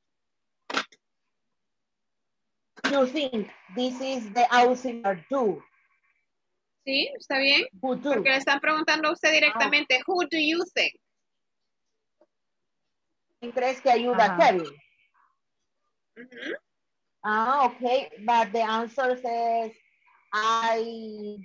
you think this is the auxiliary do? Sí, está bien. Who do? Porque le están preguntando a usted directamente, Ah. who do you think? ¿Quién crees que ayuda a Ajá. Kevin? Uh-huh. Ah, okay. But the answer says, I,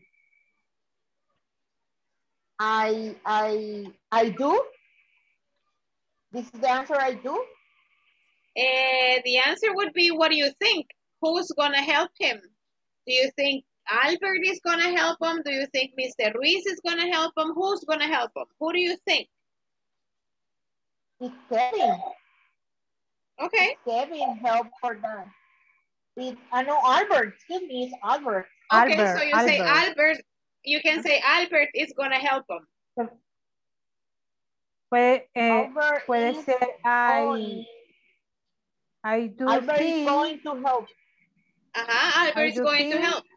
I, I, I do. This is the answer, I do. Uh, the answer would be, what do you think? Who's going to help him? Do you think Albert is going to help him? Do you think Mister Ruiz is going to help him? Who's going to help him? Who do you think? It's Kevin. Okay. It's Kevin help for that. It, I know Albert. Excuse me, it's Albert. Okay, Albert, so you say Albert. Albert. You can say Albert is going to help him. Puede, eh, Albert puede is ser I, going. I do Albert is think. going to help. Uh-huh, Albert I is do going to think- help.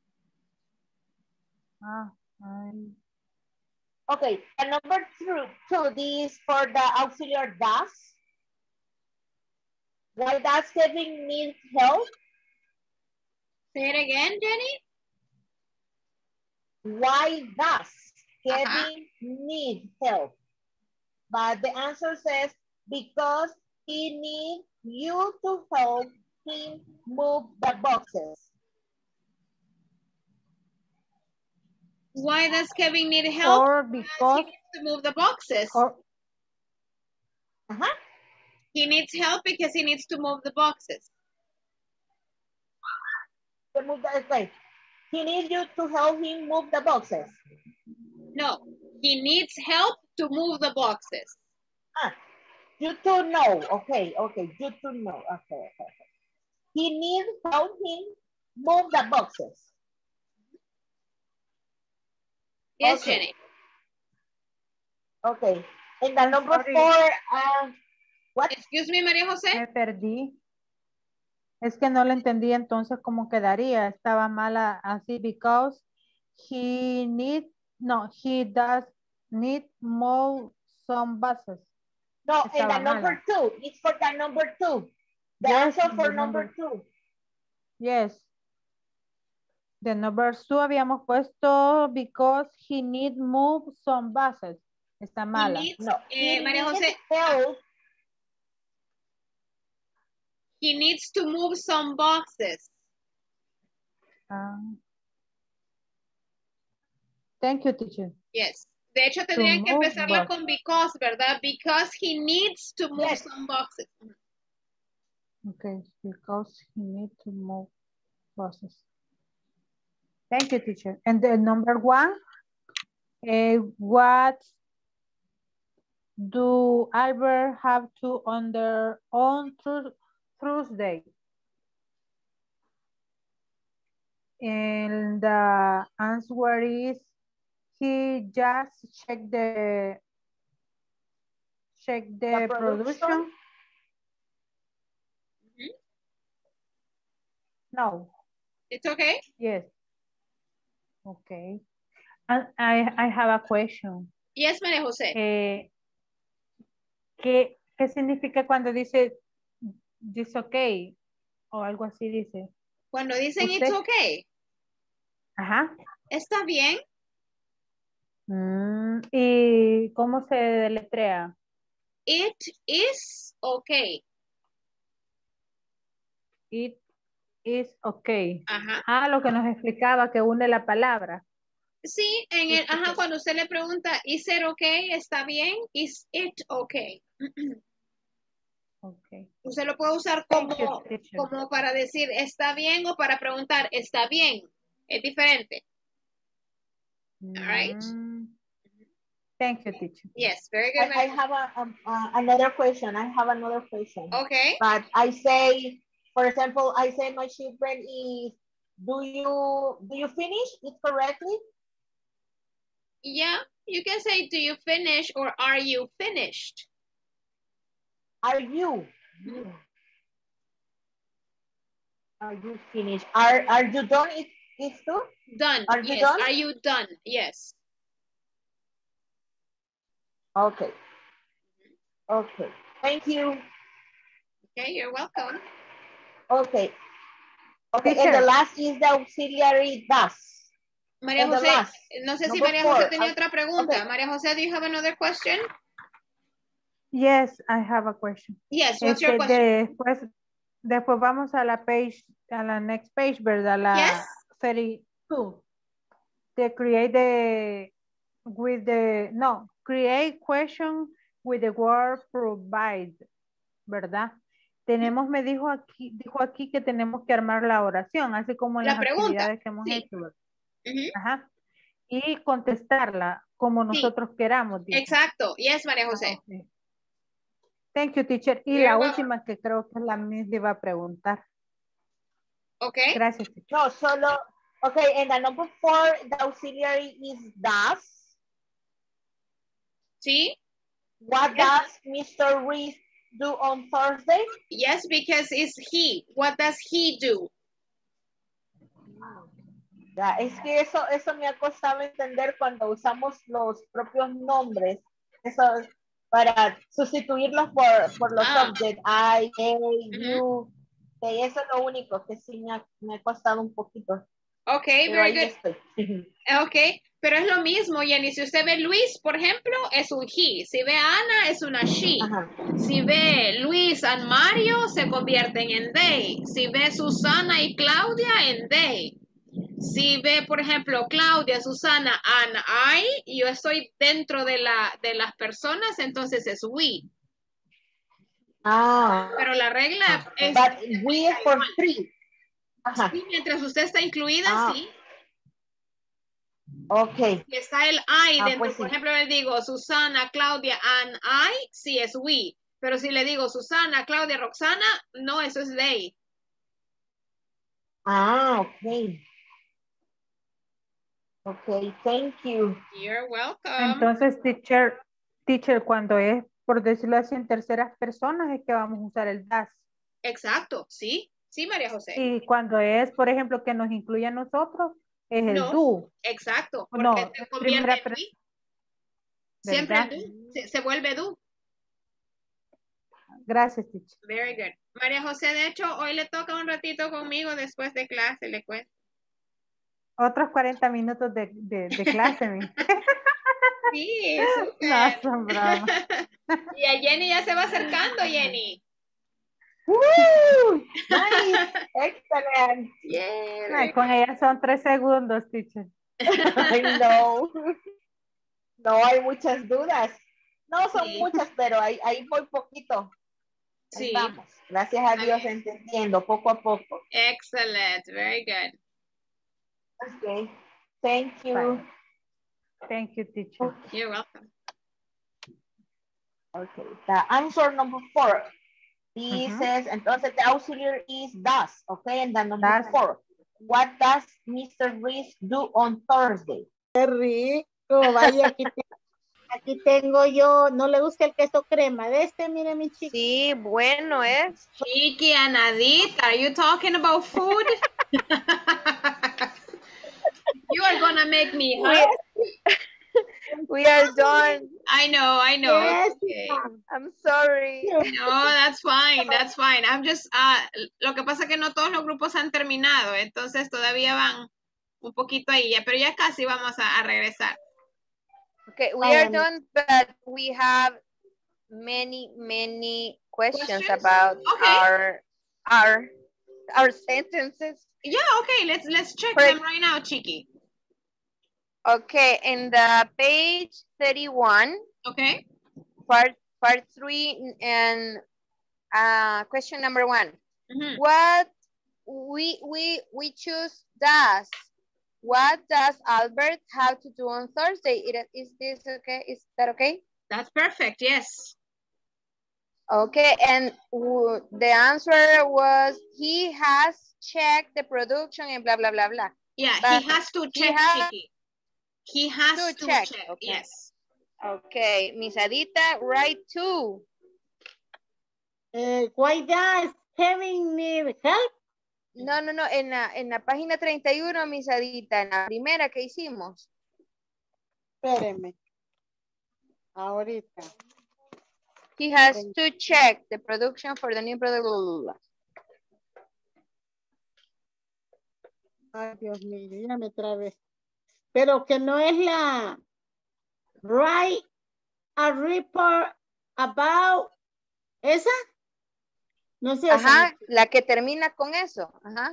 Ah, I, Okay, and number two, two, this for the auxiliary does. Why does Kevin need help? Say it again, Jenny. Why does Kevin Uh-huh. need help? But the answer says, because he needs you to help him move the boxes. Why does Kevin need help? or He because, needs to move the boxes. or, Uh-huh. He needs help because he needs to move the boxes. To move the, okay. He needs you to help him move the boxes. No, he needs help to move the boxes. Ah, you to know. Okay, okay, you to know. Okay, okay. okay. He needs help him move the boxes. Yes, Okay. Jenny. Okay. And the I'm number sorry. four, uh, what? Excuse me, María José. me perdí. Es que no lo entendí, entonces cómo quedaría. Estaba mala así, because he need, no, he does need more some buses. No, and the Estaba number mala. two, it's for the number two. The Yes, answer for the number, number- two. Yes. The number two habíamos puesto because he need move some buses. Está He mala. needs, No, eh, he María needs José, help. he needs to move some boxes. Ah. Thank you, teacher. Yes. De hecho, tendrían que move empezarla box. con because, ¿verdad? Because he needs to move Yes. some boxes. Okay, because he need to move buses. Thank you, teacher. And the number one, uh, what do Albert have to on their own Thurs- Thursday? And the answer is he just checked the check the, The production? production. Mhm. No. It's okay. Yes. Okay. And I I have a question. Yes, María José. Eh, ¿qué, ¿Qué significa cuando dice this okay? O algo así dice. Cuando dicen usted- it's okay, Ajá. ¿está bien? Mm, ¿y cómo se deletrea? It is okay. It is okay. Ajá. Ah, lo que nos explicaba que une la palabra. Sí, en el, ajá, cuando usted le pregunta, ¿is it okay? ¿Está bien? ¿Is it okay? Okay. Usted lo puede usar como, Thank you, teacher. como para decir, ¿está bien? O para preguntar, ¿está bien? Es diferente. All right. Mm, thank you, teacher. Yes, very good. I, I have a, um, uh, another question. I have another question. Okay. But I say, for example, I say my children is, do you do you finish it correctly? Yeah, You can say, do you finish or are you finished? Are you? Are you finished? Are are you done? It is too? Done. Are you yes. done? Are you done? Yes. Okay. Okay. Thank you. Okay, you're welcome. Okay. Okay, Teacher. and the last is the auxiliary does. María And the José, last, no sé si number María four. José tenía Uh, otra pregunta. okay. María José, do you have another question? Yes, I have a question. Yes, what's your Este, question? después, después vamos a la page, a la next page, ¿verdad? La Yes. thirty-two. The create the, with the, no, create question with the word provide, ¿verdad? Tenemos, me dijo aquí, dijo aquí que tenemos que armar la oración, así como en La las pregunta, actividades que hemos sí. hecho. ¿verdad? Uh-huh. Ajá. Y contestarla como nosotros sí. queramos. Dijo. Exacto. Yes, María José. Ah, okay. Thank you, teacher. Y You're la welcome. última que creo que la misma iba a preguntar. Okay. Gracias, teacher. No, solo, okay, and the number four, the auxiliary is does. Sí. What yes. does Mister Reese do on Thursday? Yes, because it's he. What does he do? Ya, es que eso, eso me ha costado entender cuando usamos los propios nombres, eso para sustituirlos por, por los Ah. subjects, I, they, Uh-huh. you, que eso es lo único que sí me ha, me ha costado un poquito. Okay, Pero very ahí good. estoy. Okay, pero es lo mismo, Jenny. Si usted ve Luis, por ejemplo, es un he. Si ve a Ana, es una she. Ajá. Si ve Luis and Mario, se convierten en they. Si ve Susana y Claudia, en they. Si ve, por ejemplo, Claudia, Susana, and I, y yo estoy dentro de, la, de las personas, entonces es we. Ah. Pero la regla es... But we is for three. Ajá. Sí, mientras usted está incluida, ah. sí. Ok. Si está el I ah, dentro, pues por sí. ejemplo, le digo Susana, Claudia, and I, sí es we. Pero si le digo Susana, Claudia, Roxana, no, eso es they. Ah, ok. Ok, thank you. You're welcome. Entonces, teacher, teacher, cuando es, por decirlo así, en terceras personas, es que vamos a usar el das. Exacto, sí. Sí, María José. Y cuando es, por ejemplo, que nos incluye a nosotros, es el No, do. exacto. Porque No, se convierte en we. Siempre el do. Se, se vuelve do. Gracias, teacher. Very good. María José, de hecho, hoy le toca un ratito conmigo después de clase, le cuento. Otros cuarenta minutos de, de, de clase. ¿mi? Sí, súper. No, son bromas. Y a Jenny ya se va acercando, Jenny. ¡Woo! Nice. Excellent. Yeah. Ay, con ella son tres segundos, teacher. I know. No hay muchas dudas. No son Sí. muchas, pero ahí, ahí voy poquito. Ahí Sí. vamos. Gracias a Dios entendiendo poco a poco. Excellent. Very good. Okay. Thank you. Bye. Thank you, teacher. You're welcome. Okay. The answer number four. He Uh-huh. says, entonces the auxiliary is does. Okay. And the number Does. four. What does Mister Reese do on Thursday? Qué rico, vaya, aquí, te- aquí tengo yo, no le gusta el queso crema, de este, mire mi chica. Sí, bueno es. Chiqui and Adit, are you talking about food? You are gonna make me hungry. We are done. I know, I know. Yes, Okay. I'm sorry. No, that's fine, that's fine. I'm just, uh, lo que pasa es que no todos los grupos han terminado, entonces todavía van un poquito ahí, ya, pero ya casi vamos a, a regresar. Okay, we are Um, done, but we have many, many questions, Questions? about Okay. our our our sentences. Yeah, okay, let's let's check For- them right now, Chiqui. Okay, in the page thirty-one, Okay. part part three, and uh, question number one. Mhm. What we we we choose does. What does Albert have to do on Thursday? It- Is this okay? Is that okay? That's perfect, yes. Okay, and w- the answer was he has checked the production and blah blah blah blah. Yeah, But he has to he check, has- Chiqui. He has to, to check. check. Okay. Yes. Okay, Miss Adita, right two. Uh, why does Kevin need help? No, no, no, en la, en la página treinta y uno, Miss Adita, en la primera que hicimos. Espéreme. Ahorita. He has to check the production for the new product. Blah, blah, blah. Ay, Dios mío, ya me trabé. Pero que no es la write a report about esa. No sé. Ajá, Esa. la que termina con eso. Ajá.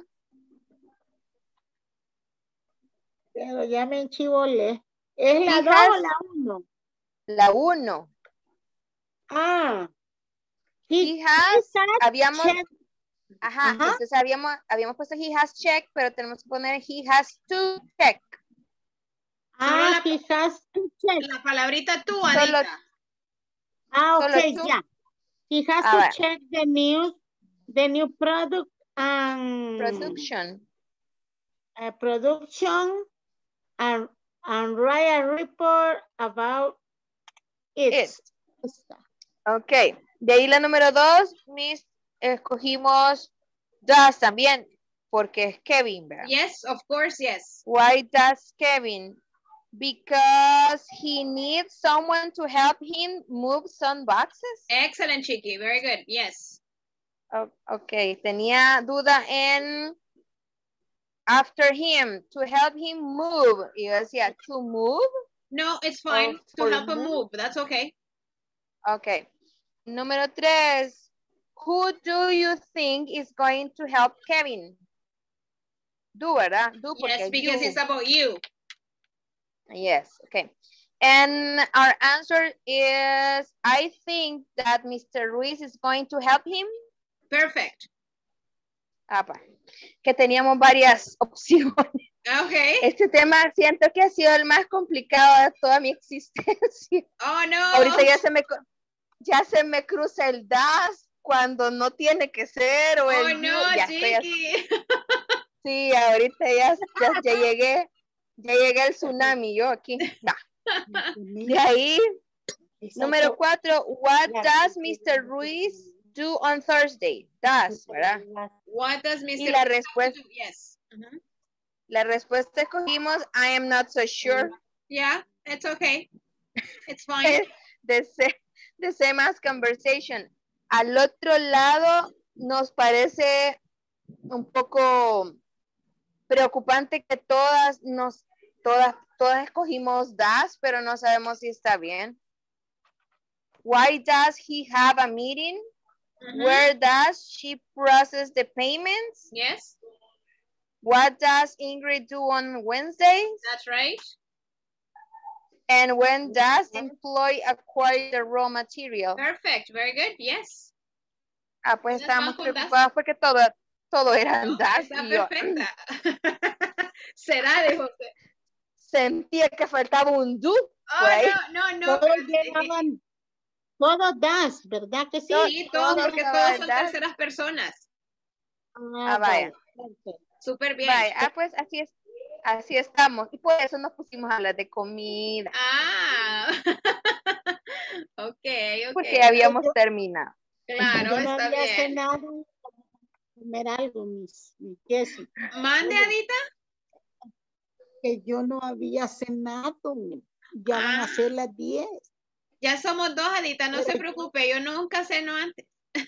Pero ya me enchivolé. ¿Es la He dos has- o la uno? La uno. Ah. He, has, has habíamos, checked. ajá, Ajá. entonces habíamos, habíamos puesto he has checked, pero tenemos que poner he has to check. Ah, la- he has to check. La palabrita tú, Solo, Adita. Ah, solo okay, tú. yeah. He has Ah, to vale. check the new, the new product and Production. uh, production and, and write a report about it. It. Ok, de ahí la número dos, Miss, escogimos does también, porque es Kevin, ¿verdad? Yes, of course, yes. Why does Kevin? Because he needs someone to help him move some boxes. Excellent, Chiqui. Very good. Yes. O- ok, tenía duda en after him, to help him move. Y yo decía, to move. No, it's fine Oh, to for help him move? move. That's okay. Ok. Número tres. Who do you think is going to help Kevin? Do, ¿verdad? Do porque Yes, because you. it's about you. Yes, okay. And our answer is, I think that Mister Ruiz is going to help him. Perfect. Apa, que teníamos varias opciones. Okay. Este tema siento que ha sido el más complicado de toda mi existencia. Oh, no. Ahorita ya se me, co- ya se me cruza el das cuando no tiene que ser. O Oh, el no, you. Ya estoy así. Chiqui. Sí, ahorita ya, ya, ya llegué, ya llegué al tsunami, yo aquí. Va. De ahí, número cuatro, what does Mister Ruiz do on Thursday? Does, ¿verdad? What does Y Mister la Ruiz respuesta, do? Yes. Uh-huh. la respuesta escogimos, I am not so sure. Yeah, it's okay. It's fine. The same, the same as conversation. Al otro lado, nos parece un poco preocupante que todas nos, todas, todas escogimos does, pero no sabemos si está bien. Why does he have a meeting? Mhm. Where does she process the payments? Yes, What does Ingrid do on Wednesdays? that's right. And when does employee acquire the raw material? Perfect. Very good. Yes. Ah, pues Tienes estábamos más con preocupados porque todo, todo era No, does está y yo perfecta. Será de José. sentía que faltaba un do Oh, por ahí. no, no, no. Todos pero- llevaban, todos das, ¿verdad que sí? Sí, todos, Todo porque estaba todos en son das. terceras personas. Ah, vaya. perfecto. Súper bien. Vaya, ah, pues así es, así estamos. Y por eso nos pusimos a hablar de comida, Ah. ok, ok. porque habíamos terminado. Claro, Yo no está había bien. cenado, comer algo, mis, mi queso. Mande, Adita. Que yo no había cenado. Ya van Ah. a ser las diez. Ya somos dos, Adita, no se Pero- preocupe, yo nunca ceno antes.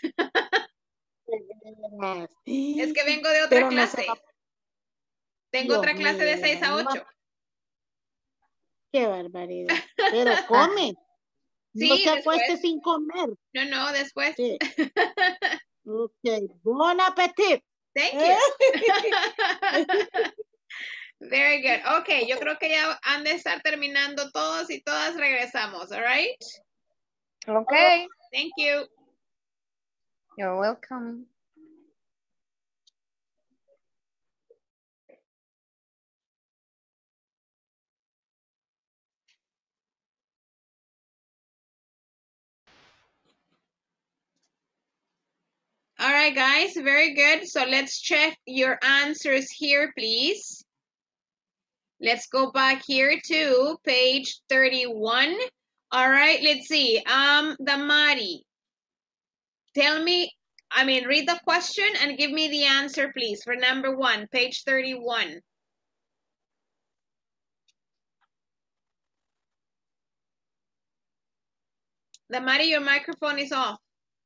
Es que vengo de otra Pero no clase. se va- Tengo Dios otra clase de mío, seis a no. ocho. Qué barbaridad. Pero come. no Sí, se después. acueste sin comer. No, no, después. Sí. Ok. Bon appetit. Thank you. Very good. Ok, yo creo que ya han de estar terminando todos y todas regresamos, all right? Okay, Thank you. you're welcome. All right, guys, very good. So let's check your answers here, please. Let's go back here to page thirty-one. All right, let's see. Um, Damari, tell me, I mean, read the question and give me the answer, please, for number one, page thirty-one. Damari, your microphone is off.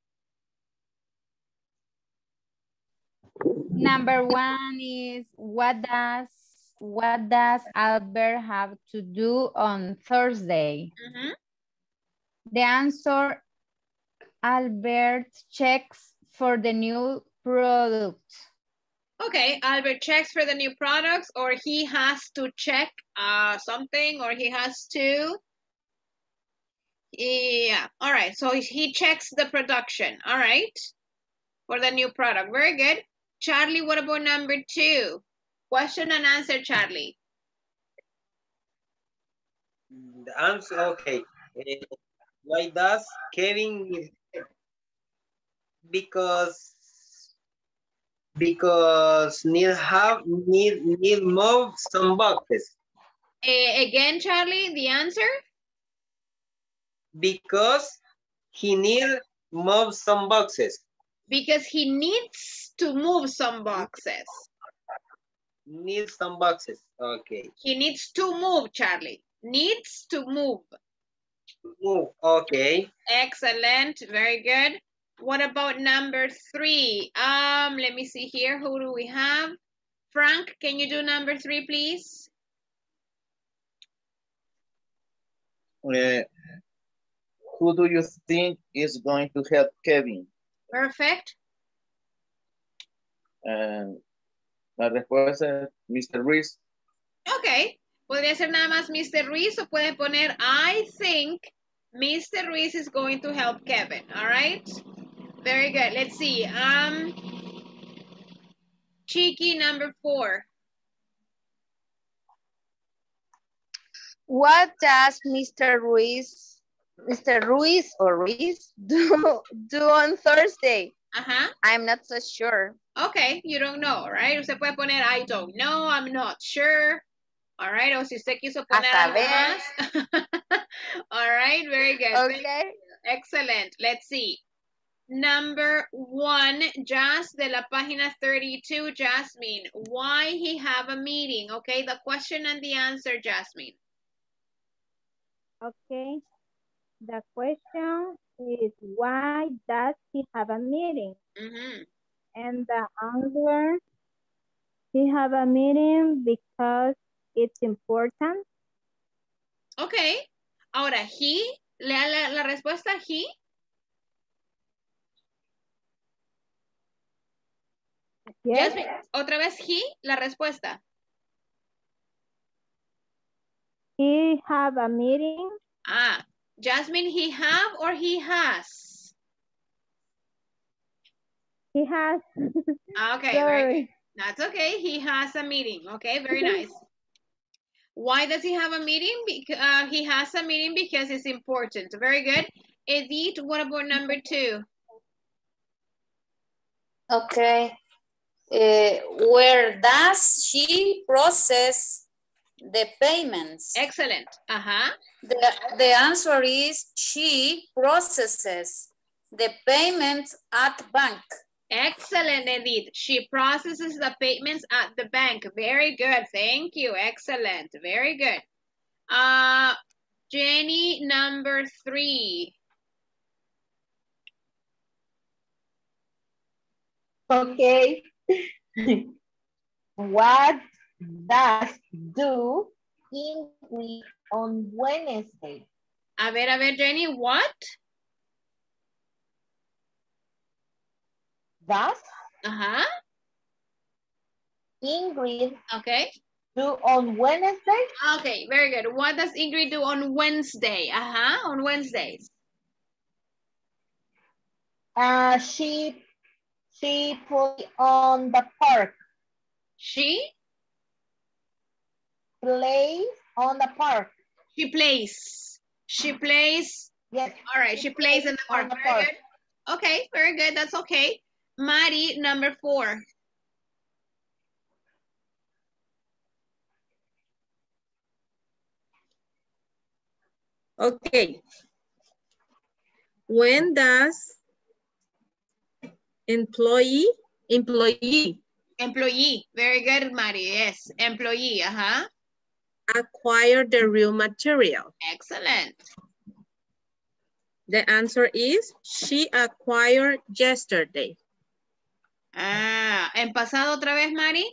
Number one is what does what does Albert have to do on Thursday? Mm-hmm. The answer, Albert checks for the new product. Okay, Albert checks for the new products, or he has to check uh, something, or he has to. Yeah, all right, so he checks the production, all right, for the new product. Very good. Charlie, what about number two? Question and answer, Charlie. The answer, okay. Uh, why does Kevin need, because because need have need need move some boxes. Uh, again, Charlie, the answer? Because he need move some boxes. Because he needs to move some boxes. Need some boxes. Okay. He needs to move, Charlie. Needs to move. Move. Okay. Excellent. Very good. What about number three? Um, let me see here. Who do we have? Frank, can you do number three, please? Uh, who do you think is going to help Kevin? Perfect. And la respuesta es mister Reese. Ok. Podría ser nada más mister Reese o puede poner I think mister Reese is going to help Kevin. All right. Very good. Let's see. Um, Cheeky, number four. What does Mister Ruiz, Mister Ruiz or Ruiz do, do on Thursday? Uh-huh. I'm not so sure. Okay, you don't know, right? Usted puede poner I don't know, I'm not sure. All right, o si usted quiso poner algo más. All right, very good. Okay. Excellent. Let's see. Number one, Jas de la página thirty-two, Jasmine. Why he have a meeting? Okay, the question and the answer, Jasmine. Okay. The question is, why does he have a meeting? Mm-hmm. And the answer, he have a meeting because it's important. Okay. Ahora, he, lea la, la respuesta, he. Yes. Jasmine, otra vez he, la respuesta. He have a meeting. Ah, Jasmine, he have or he has? He has. Okay, very good. That's okay. He has a meeting. Okay, very nice. Why does he have a meeting? Because uh, he has a meeting because it's important. Very good. Edith, what about number two? Okay. Uh, where does she process the payments? Excellent. Uh-huh. The, the answer is she processes the payments at bank. Excellent, Edith. She processes the payments at the bank. Very good. Thank you. Excellent. Very good. Uh, Jenny, number three. Okay. What does do Ingrid on Wednesday? A ver, a ver, Jenny, what? Does uh-huh. Ingrid okay. do on Wednesday? Okay, very good. What does Ingrid do on Wednesday? Uh-huh, on Wednesdays. Uh, she she play on the park. She? Plays on the park. She plays. She plays. Yes. All right, she plays in the park. The very park. good. Okay, very good. That's okay. Mari, number four. Okay. When does employee, employee. Employee. Very good, Mari. Yes. Employee. Uh-huh. Acquire the real material. Excellent. The answer is she acquired yesterday. Ah, ¿en pasado otra vez, Mari?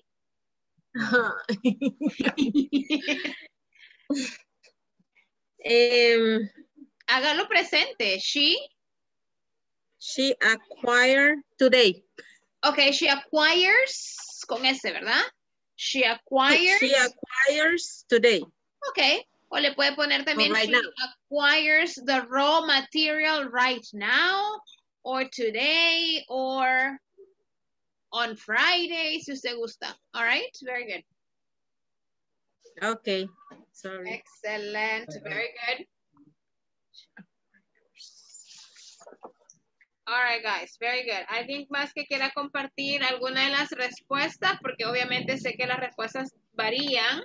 um, Hágalo presente. She. She acquired today. Okay, she acquires con S, ¿verdad? She acquires. She acquires today. Okay. O le puede poner también right she now. acquires the raw material right now, or today, or on Friday, si usted gusta. All right, very good. Okay, sorry. Excellent, very good. All right, guys, very good. ¿Alguien más que quiera compartir alguna de las respuestas? Porque obviamente sé que las respuestas varían.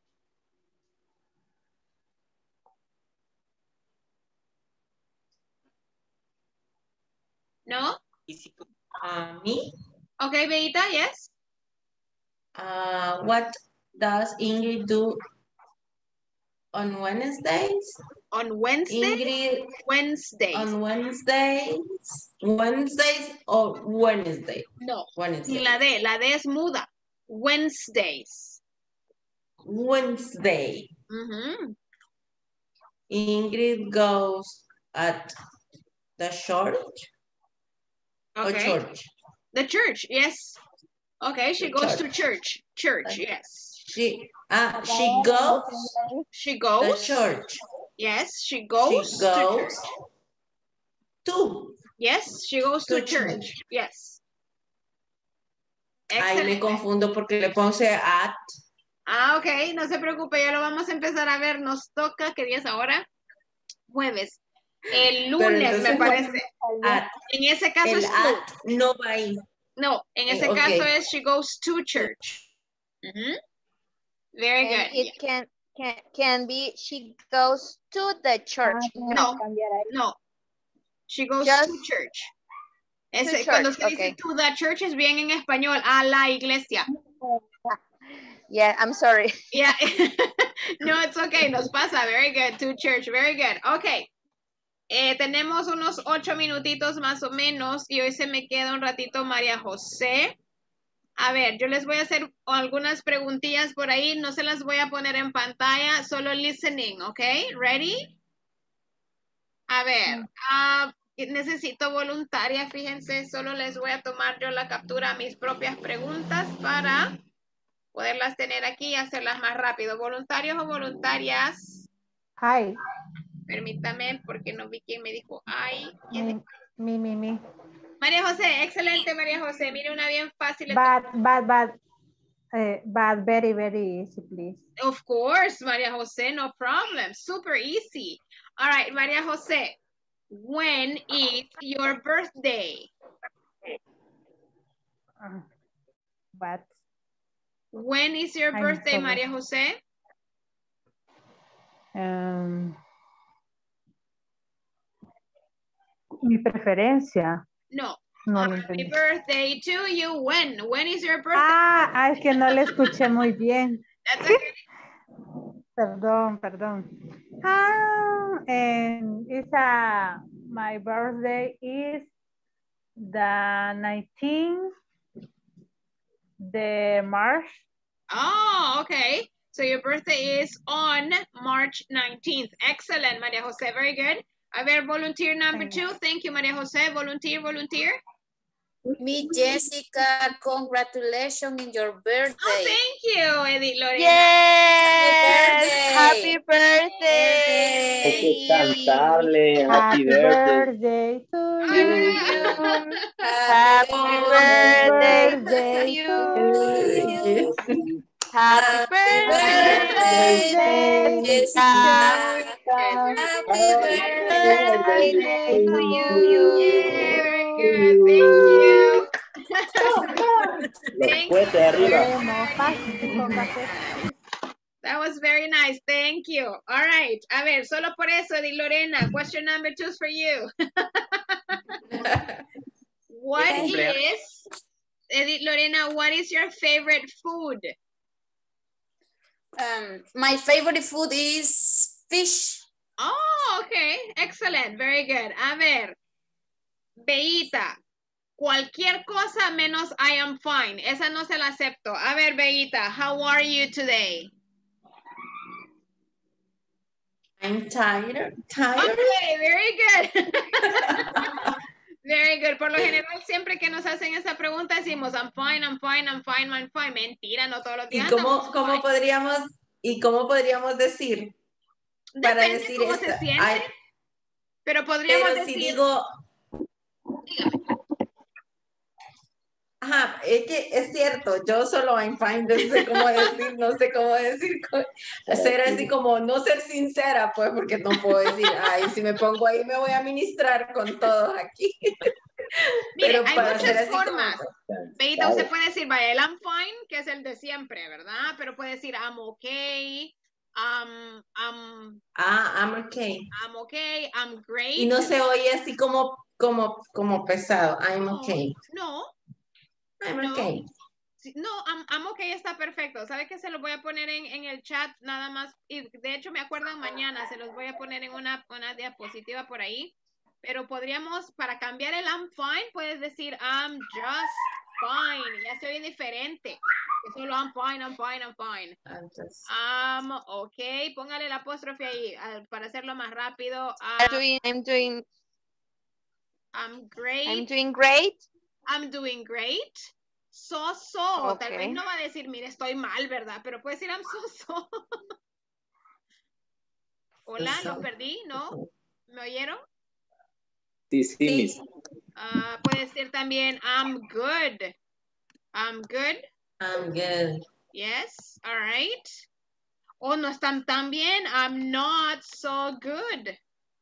¿No? Uh, me? Okay, Beita, yes. Uh, what does Ingrid do on Wednesdays? On Wednesdays? Ingrid, Wednesdays. On Wednesdays. Wednesdays or Wednesday? No. Wednesday. Y la D, la D es muda. Wednesdays. Wednesday. Mm-hmm. Ingrid goes at the church. Okay. Or church. The church, yes. Okay, she The goes church. to church. Church, yes. She uh, she goes. She goes. The church. Yes, she goes. She goes to church. to. Yes, she goes to, to church. church. Yes. Ahí me confundo porque le puse at. Ah, ok, no se preocupe, ya lo vamos a empezar a ver. Nos toca, ¿qué día es ahora? Jueves. El lunes, me parece. At. En ese caso El es at no va ahí. No, en ese Eh, okay. caso es she goes to church. Mm-hmm. Very And good. it can, can, can be she goes to the church. No, no. She goes Just to church. to Ese, church, cuando se okay. dice to the church es bien en español, a la iglesia. Yeah, I'm sorry. Yeah. No, it's okay. Nos pasa. Very good. To church. Very good. Okay. Eh, tenemos unos ocho minutitos más o menos y hoy se me queda un ratito María José. A ver, yo les voy a hacer algunas preguntillas por ahí. No se las voy a poner en pantalla, solo listening, ¿ok? Ready? A ver, uh, necesito voluntaria, fíjense, solo les voy a tomar yo la captura a mis propias preguntas para poderlas tener aquí y hacerlas más rápido. ¿Voluntarios o voluntarias? Hi. Permítame, porque no vi quién me dijo ay. Mi, mi, mi, mi. María José, excelente María José. Mire una bien fácil. But, but, but, uh, but very, very easy, please. Of course, María José, no problem. Super easy. All right, María José, when is your birthday? Uh, but. When is your I'm birthday, sorry. María José? Um, mi preferencia. No. No lo Happy entendí. birthday to you. When? When is your birthday? Ah, ah, es que no le escuché muy bien. That's okay. Perdón, perdón. Ah, and it's a, my birthday is the nineteenth de March. Oh, okay. So your birthday is on March nineteenth. Excellent, María José. Very good. A ver, volunteer number two. Thank you, María José. Volunteer, volunteer. Me, Jessica, congratulations in your birthday. Oh, thank you, Edith Lorena. Yes, happy birthday. Hay que cantarle happy birthday. birthday to you. Happy birthday to you. Happy birthday, Jessica. Happy birthday to you. Very good. Thank you. Los cohetes arriba. Bueno, fácil, con café. That was very nice. Thank you. All right. A ver, solo por eso, Edith Lorena. Question number two is for you. What is, Edith Lorena, what is your favorite food? Um, my favorite food is fish. Oh, okay. Excellent. Very good. A ver, Beita, cualquier cosa menos I am fine. Esa no se la acepto. A ver, Beita, how are you today? I'm tired. Tired. Okay, very good. Very good. Por lo general, siempre que nos hacen esa pregunta decimos, I'm fine, I'm fine, I'm fine, I'm fine. Mentira, no todos los ¿Y días. cómo, cómo podríamos, y cómo podríamos decir? Para Depende decir cómo esto. se siente. Ay, pero podríamos pero decir... si digo... Dígame. Ajá, es que es cierto, yo solo I'm fine, no sé cómo decir, no sé cómo decir, ser así como, no ser sincera, pues, porque no puedo decir, ay, si me pongo ahí me voy a ministrar con todos aquí. Mire, Pero hay para muchas ser así formas. como... Veita, usted puede decir, vaya, el I'm fine, que es el de siempre, ¿verdad? Pero puede decir, I'm okay, I'm, I'm, Ah, I'm okay. I'm okay, I'm great. Y no se oye así como, como, como pesado, I'm okay. No, I'm no. okay. No, I'm, I'm okay está perfecto. ¿Sabe que se lo voy a poner en, en el chat nada más? Y de hecho me acuerdan mañana, se los voy a poner en una, una diapositiva por ahí. Pero podríamos, para cambiar el I'm fine, puedes decir I'm just fine. Ya se oye diferente. Que solo I'm fine, I'm fine, I'm fine. I'm just... Um, ok, póngale el apóstrofe ahí uh, para hacerlo más rápido. Um, I'm doing, I'm doing, I'm great. I'm doing great. I'm doing great. So, so. Okay. Tal vez no va a decir, mire, estoy mal, ¿verdad? Pero puede decir I'm so, so. Hola, So. los perdí, ¿no? ¿Me oyeron? Sí, sí, Miss. Uh, puede decir también I'm good. I'm good. I'm good. Yes, all right. O no están tan bien. I'm not so good.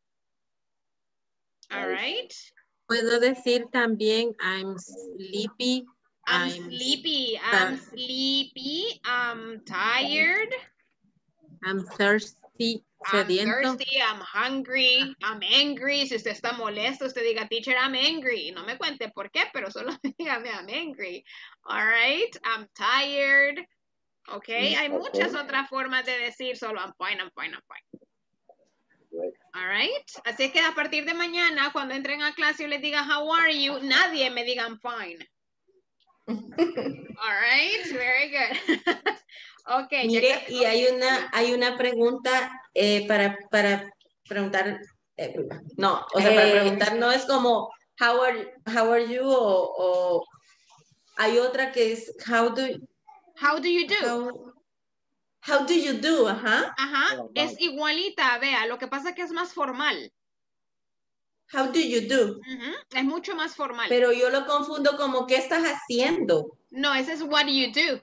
All right. Puedo decir también I'm sleepy. I'm, I'm sleepy. I'm sleepy. I'm tired. I'm thirsty. I'm Sediento. thirsty. I'm hungry. I'm angry. Si usted está molesto, usted diga, teacher, I'm angry. No me cuente por qué, pero solo dígame, I'm angry. All right. I'm tired. Okay. Hay muchas otras formas de decir solo I'm fine, I'm fine, I'm fine. All right. Así que a partir de mañana, cuando entren a clase y les diga, how are you? Nadie me diga I'm fine. All right. Very good. Okay. Mire, y hay una, hay una pregunta eh, para, para preguntar, eh, no, o sea, para Eh. preguntar no es como how are, how are you o, o hay otra que es how do, How do you do? how, how do you do, ajá. Ajá, es igualita, vea, lo que pasa es que es más formal. How do you do? Uh-huh. Es mucho más formal. Pero yo lo confundo como ¿qué estás haciendo? No, ese es what do you do.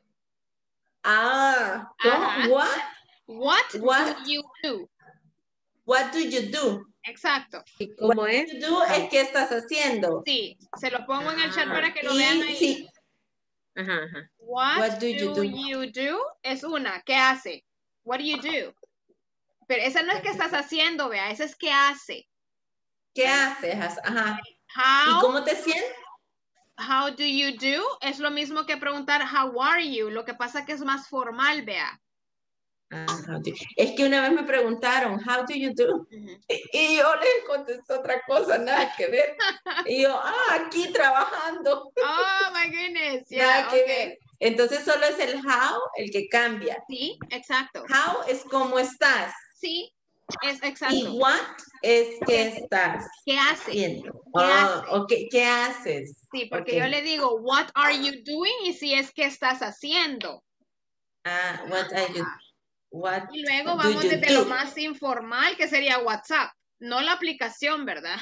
Ah, ¿cómo? What? What, What do you do? What do you do? Exacto. ¿Y cómo What es? do you do es ¿qué estás haciendo? Sí, se lo pongo en el chat Ah. para que lo Y vean ahí. sí. Ajá, ajá. What, What do, you, do? you do? Es una, ¿qué hace? What do you do? Pero esa no es que estás haciendo, vea, esa es ¿qué hace? ¿Qué haces? Ajá. How, ¿Y cómo te sientes? How do you do? Es lo mismo que preguntar how are you. Lo que pasa es que es más formal, vea. Ah, how do- es que una vez me preguntaron, how do you do? Uh-huh. Y yo les contesté otra cosa, nada que ver. Y yo, ah, aquí trabajando. Oh, my goodness. Yeah, Nada que okay. ver. Entonces solo es el how el que cambia. Sí, exacto. How es cómo estás. Sí, es exacto. Y what es qué estás ¿Qué hace? haciendo. ¿Qué Ah, hace? ok, ¿qué haces? Sí, porque Ok. yo le digo, what are you doing? Y si es ¿qué estás haciendo? Ah, what are you What Y luego do vamos you desde do? lo más informal, que sería WhatsApp. No la aplicación, ¿verdad?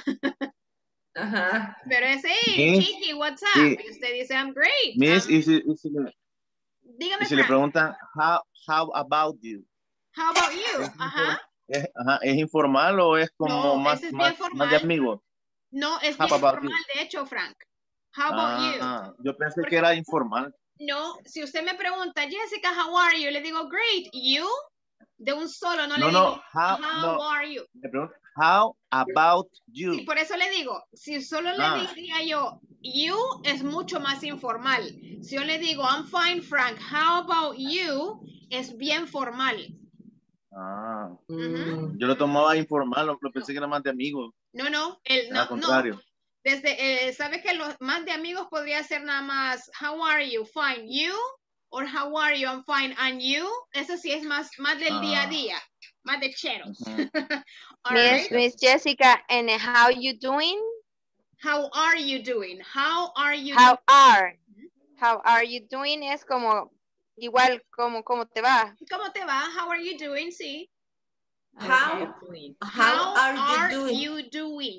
Ajá. Pero es, hey, Miss, Chiqui, what's up? y- Y usted dice, I'm great. Miss, Um, y si, y si le, dígame, y si le Frank, preguntan, how, how about you? how about you? ¿Es, Ajá. es, ajá, ¿es informal o es como No, más, ese es más, bien formal. más de amigos? No, es How bien about formal, you? de hecho, Frank. How about you? Ah, yo pensé Porque- que era informal. No, si usted me pregunta, Jessica, how are you? Le digo, great. You, de un solo, no, No, le no, digo, how, how no. are you? Me pregunto, how about you? Sí, por eso le digo, si solo Ah. le diría yo, you, es mucho más informal. Si yo le digo, I'm fine, Frank, how about you? Es bien formal. Ah, Ujú. yo lo tomaba informal, lo, lo pensé que era más de amigos. No, no, el, no, Al contrario. no. Desde, eh, ¿sabe que los más de amigos podría ser nada más, how are you? Fine, you? Or how are you? I'm fine, and you? Eso sí es más, más del Ah. día a día, más de cheros. Ujú. All Miss, right. Miss Jessica, and how you doing? How are you doing? How are you How doing? are? How are you doing? Es como, igual, como, ¿cómo te va? ¿Cómo te va? How are you doing? Sí. How, How, how are you are doing? you doing?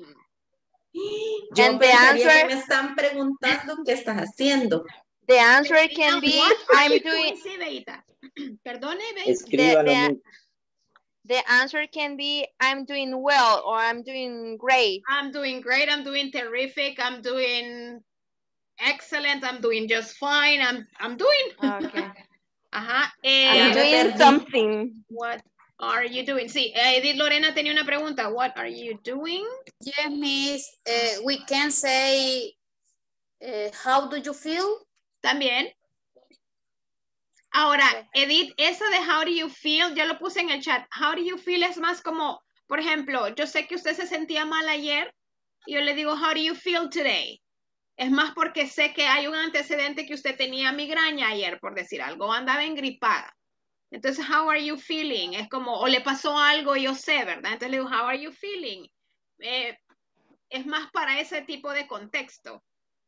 Yo And the pensaría answer- que me están preguntando qué estás haciendo. The answer can be, What are I'm you doing, Sí, Beita. Perdone, Beita. Escríbalo, the- Miss. the answer can be, I'm doing well, or I'm doing great. I'm doing great. I'm doing terrific. I'm doing excellent. I'm doing just fine. I'm I'm doing. Okay. Ajá. I'm Eh, me doing perdí. something. what are you doing? Sí, eh, Edith Lorena tenía una pregunta. What are you doing? Yes, Miss. Uh, we can say, uh, how do you feel? También. Ahora, Edith, eso de how do you feel, ya lo puse en el chat. How do you feel es más como, por ejemplo, yo sé que usted se sentía mal ayer y yo le digo, how do you feel today? Es más porque sé que hay un antecedente que usted tenía migraña ayer, por decir algo, andaba engripada. Entonces, how are you feeling? Es como, o le pasó algo, yo sé, ¿verdad? Entonces le digo, how are you feeling? Eh, es más para ese tipo de contexto.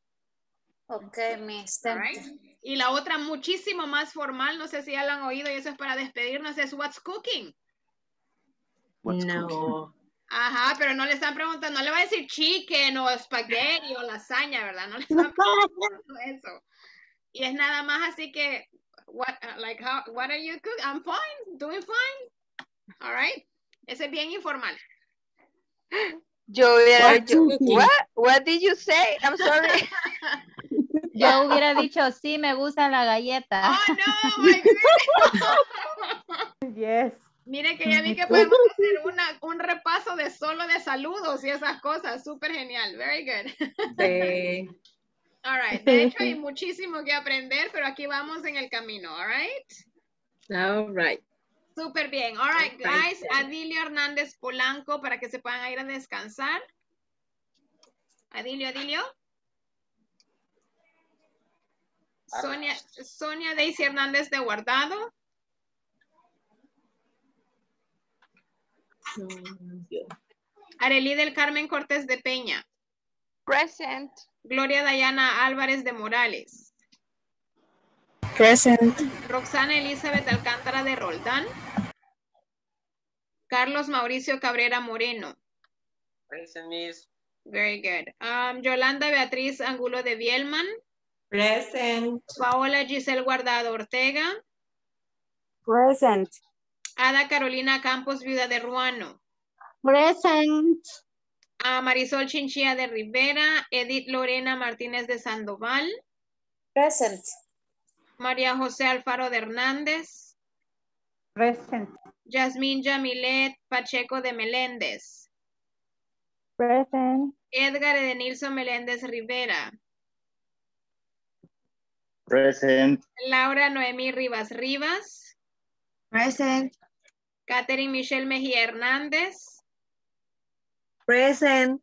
Okay, Miss. Thank Alright. you. Y la otra muchísimo más formal, no sé si ya la han oído y eso es para despedirnos, es what's cooking. What's No. cooking? Ajá, pero no le están preguntando, no le va a decir chicken o espagueti o lasaña, ¿verdad? No le están preguntando eso. Y es nada más así que, what, uh, like, how, what are you cooking? I'm fine, doing fine. All right. Ese es bien informal. Yo hubiera What's dicho, cooking? what? What did you say? I'm sorry. Yo hubiera dicho, sí, me gusta la galleta. Oh, no, my goodness. Yes. Mire que ya vi que podemos hacer una, un repaso de solo de saludos y esas cosas. Súper genial. Very good. Sí. All right. De hecho, hay muchísimo que aprender, pero aquí vamos en el camino. All right. All right. Súper bien. All right, guys. Adilio Hernández Polanco para que se puedan ir a descansar. Adilio, Adilio. Sonia, Sonia Daisy Hernández de Guardado. Arely del Carmen Cortés de Peña. Present. Gloria Dayana Álvarez de Morales. Present. Roxana Elizabeth Alcántara de Roldán. Carlos Mauricio Cabrera Moreno. Present, Miss. Very good. Um, Yolanda Beatriz Angulo de Bielman. Present. Paola Giselle Guardado Ortega. Present. Ada Carolina Campos Viuda de Ruano. Present. A Marisol Chinchilla de Rivera. Edith Lorena Martínez de Sandoval. Present. María José Alfaro de Hernández. Present. Yasmín Yamilet Pacheco de Meléndez. Present. Edgar Edenilson Meléndez Rivera. Present. Laura Noemí Rivas Rivas. Present. Catherine Michelle Mejía Hernández. Present.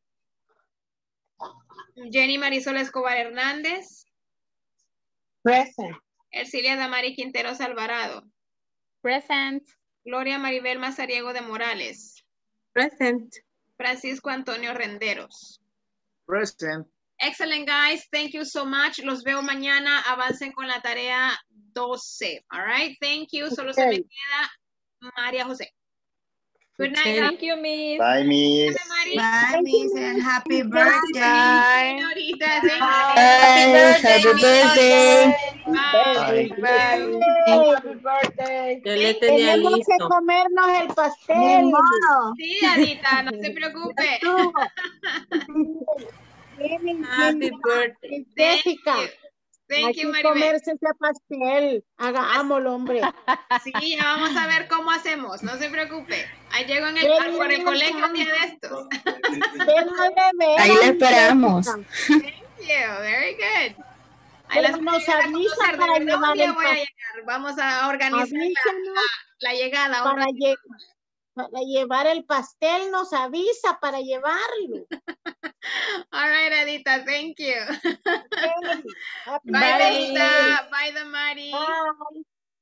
Jenny Marisol Escobar Hernández. Present. Ercilia Damari Quinteros Alvarado. Present. Gloria Maribel Mazariego de Morales. Present. Francisco Antonio Renderos. Present. Excellent, guys. Thank you so much. Los veo mañana. Avancen con la tarea doce. All right. Thank you. Solo se me queda María José. Good night, guys. Thank you, Miss. Bye, Miss. Bye, Miss, and happy birthday. Bye. Señorita, thank you. Bye. Happy birthday. Bye. Bye. Happy birthday. Yo le tenía Tenemos que listo. comernos el Ni pastel. modo. Sí, Anita, no se preocupe. Bien, bien, Happy bien. birthday. Jessica, Thank Hay you, que Maribel. comerse ese pastel. Hagámoslo, hombre. Sí, ya vamos a ver cómo hacemos. No se preocupe. Ahí llego en el, Denle por el colegio un día chance. de estos. Déjame ver. Ahí la esperamos. Thank you. Very good. Ahí Pero las voy a nos llegar a avisa conocer. De para verdad, un llevar día el voy a pastel. llegar. Vamos a organizar la, Avísenos la, la llegada. Un para, ratito. lle para llevar el pastel. Nos avisa para llevarlo. All right, Adita. Thank you. Okay. Happy Bye, birthday. Adita. Bye, Damari. Bye.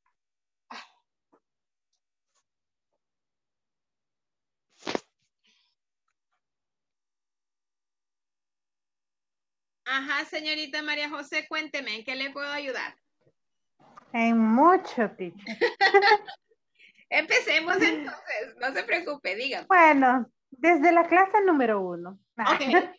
Ajá, señorita María José, cuénteme, ¿en qué le puedo ayudar? En mucho, teacher. Empecemos entonces, no se preocupe, dígame. Bueno, desde la clase número uno. Ok.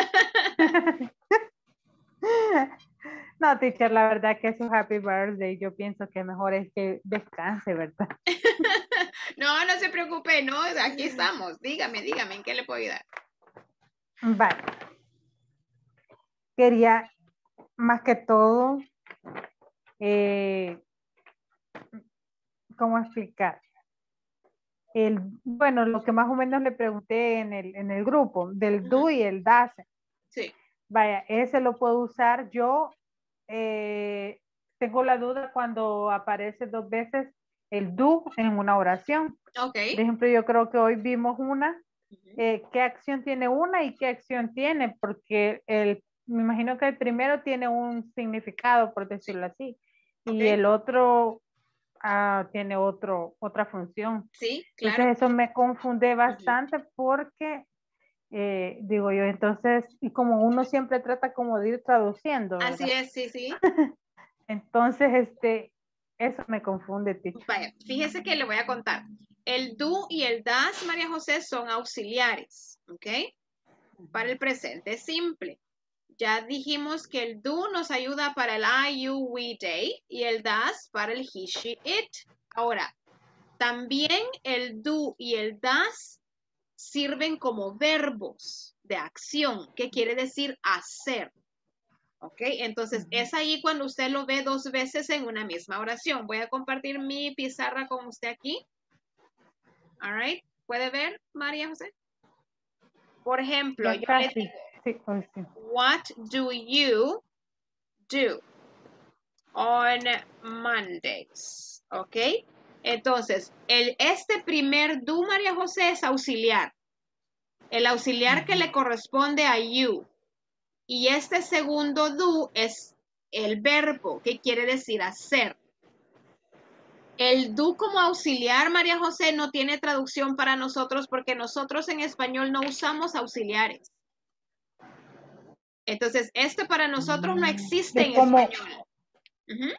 No, teacher, la verdad que su happy birthday, yo pienso que mejor es que descanse, ¿verdad? No, no se preocupe, no, aquí estamos. Dígame, dígame, ¿en qué le puedo ayudar? Vale. Quería, más que todo, eh, ¿cómo explicar? El, bueno, lo que más o menos le pregunté en el, en el grupo, del do y el das. Sí. Vaya, ese lo puedo usar yo. Eh, tengo la duda cuando aparece dos veces el do en una oración. Ok. Por ejemplo, yo creo que hoy vimos una. Eh, ¿Qué acción tiene una y qué acción tiene? Porque el, me imagino que el primero tiene un significado, por decirlo así, y Ok. el otro ah, tiene otro, otra función. Sí, claro. Entonces eso me confunde bastante porque, eh, digo yo, entonces, y como uno siempre trata como de ir traduciendo, ¿verdad? Así es, sí, sí. Entonces, este, eso me confunde, teacher. Vaya, fíjese que le voy a contar. El do y el das, María José, son auxiliares, ¿ok? Para el presente simple. Ya dijimos que el do nos ayuda para el I, you, we, they y el das para el he, she, it. Ahora, también el do y el das sirven como verbos de acción, que quiere decir hacer. ¿Ok? Entonces, es ahí cuando usted lo ve dos veces en una misma oración. Voy a compartir mi pizarra con usted aquí. All right. ¿Puede ver, María José? Por ejemplo, Ya yo casi. le digo, Sí, hoy sí. what do you do on Mondays? ¿Ok? Entonces, el, este primer do, María José, es auxiliar. El auxiliar que le corresponde a you. Y este segundo do es el verbo, que quiere decir hacer. El do como auxiliar, María José, no tiene traducción para nosotros porque nosotros en español no usamos auxiliares. Entonces, este para nosotros no existe Es en como, español. Ujú.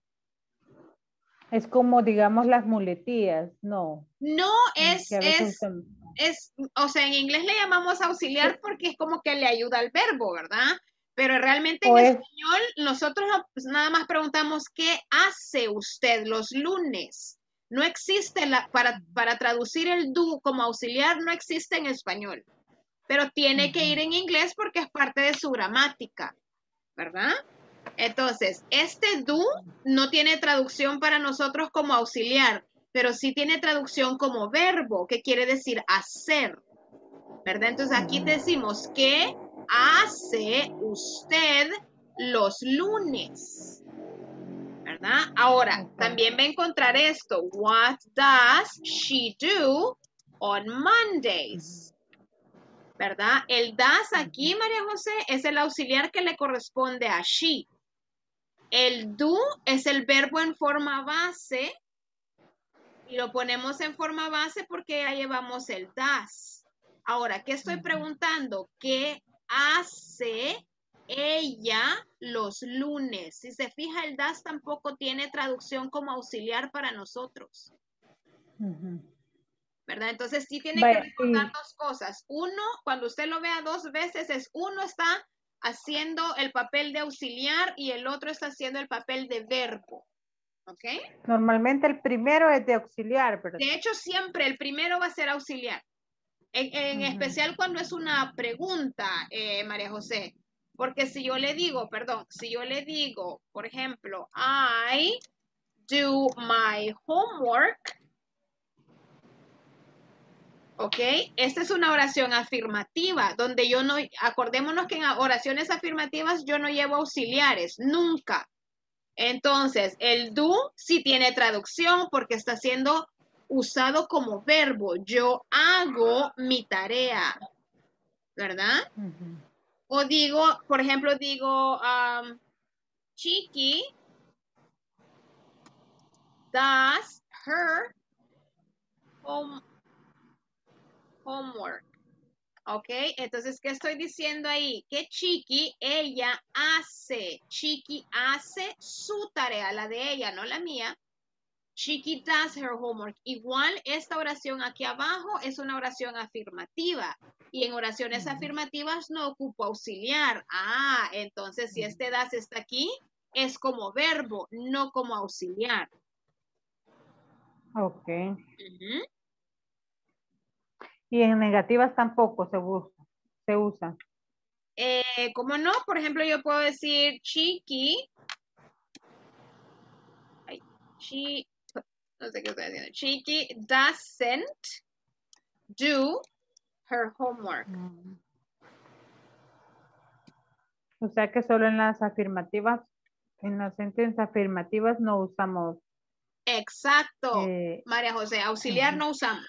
es como, digamos, las muletillas, no. No es, Que a veces es, usan- es, o sea, en inglés le llamamos auxiliar porque es como que le ayuda al verbo, ¿verdad? Pero realmente en O es- español nosotros pues, nada más preguntamos ¿qué hace usted los lunes? No existe, la, para, para traducir el do como auxiliar no existe en español, pero tiene que ir en inglés porque es parte de su gramática, ¿verdad? Entonces, este do no tiene traducción para nosotros como auxiliar, pero sí tiene traducción como verbo, que quiere decir hacer, ¿verdad? Entonces aquí decimos, ¿qué hace usted los lunes? ¿Verdad? Ahora, también va a encontrar esto. What does she do on Mondays? ¿Verdad? El does aquí, María José, es el auxiliar que le corresponde a she. El do es el verbo en forma base y lo ponemos en forma base porque ya llevamos el does. Ahora, ¿qué estoy preguntando? ¿Qué hace ella los lunes? Si se fija, el does tampoco tiene traducción como auxiliar para nosotros, ¿verdad? Entonces sí tiene Vaya, que recordar y- dos cosas. Uno, cuando usted lo vea dos veces, es uno está haciendo el papel de auxiliar y el otro está haciendo el papel de verbo. ¿Ok? Normalmente el primero es de auxiliar, ¿verdad? De hecho, siempre el primero va a ser auxiliar. En, en Ujú. especial cuando es una pregunta, eh, María José. Porque si yo le digo, perdón, si yo le digo, por ejemplo, I do my homework, ¿ok? Esta es una oración afirmativa, donde yo no, acordémonos que en oraciones afirmativas yo no llevo auxiliares, nunca. Entonces, el do sí tiene traducción porque está siendo usado como verbo. Yo hago mi tarea, ¿verdad? Ujú. O digo, por ejemplo, digo, um, Chiqui does her home, homework. ¿Ok? Entonces, ¿qué estoy diciendo ahí? Que Chiqui, ella hace, Chiqui hace su tarea, la de ella, no la mía. Chiqui does her homework. Igual, esta oración aquí abajo es una oración afirmativa. Y en oraciones afirmativas no ocupo auxiliar. Ah, entonces si este das está aquí, es como verbo, no como auxiliar. Ok. Uh-huh. Y en negativas tampoco se usa. Se usa. Eh, ¿Cómo no? Por ejemplo, yo puedo decir Chiqui. Ay, chi, no sé qué estoy diciendo. Chiqui doesn't do her homework. Mm. O sea que solo en las afirmativas, en las sentencias afirmativas no usamos. Exacto, eh, María José. Auxiliar uh-huh. no usamos.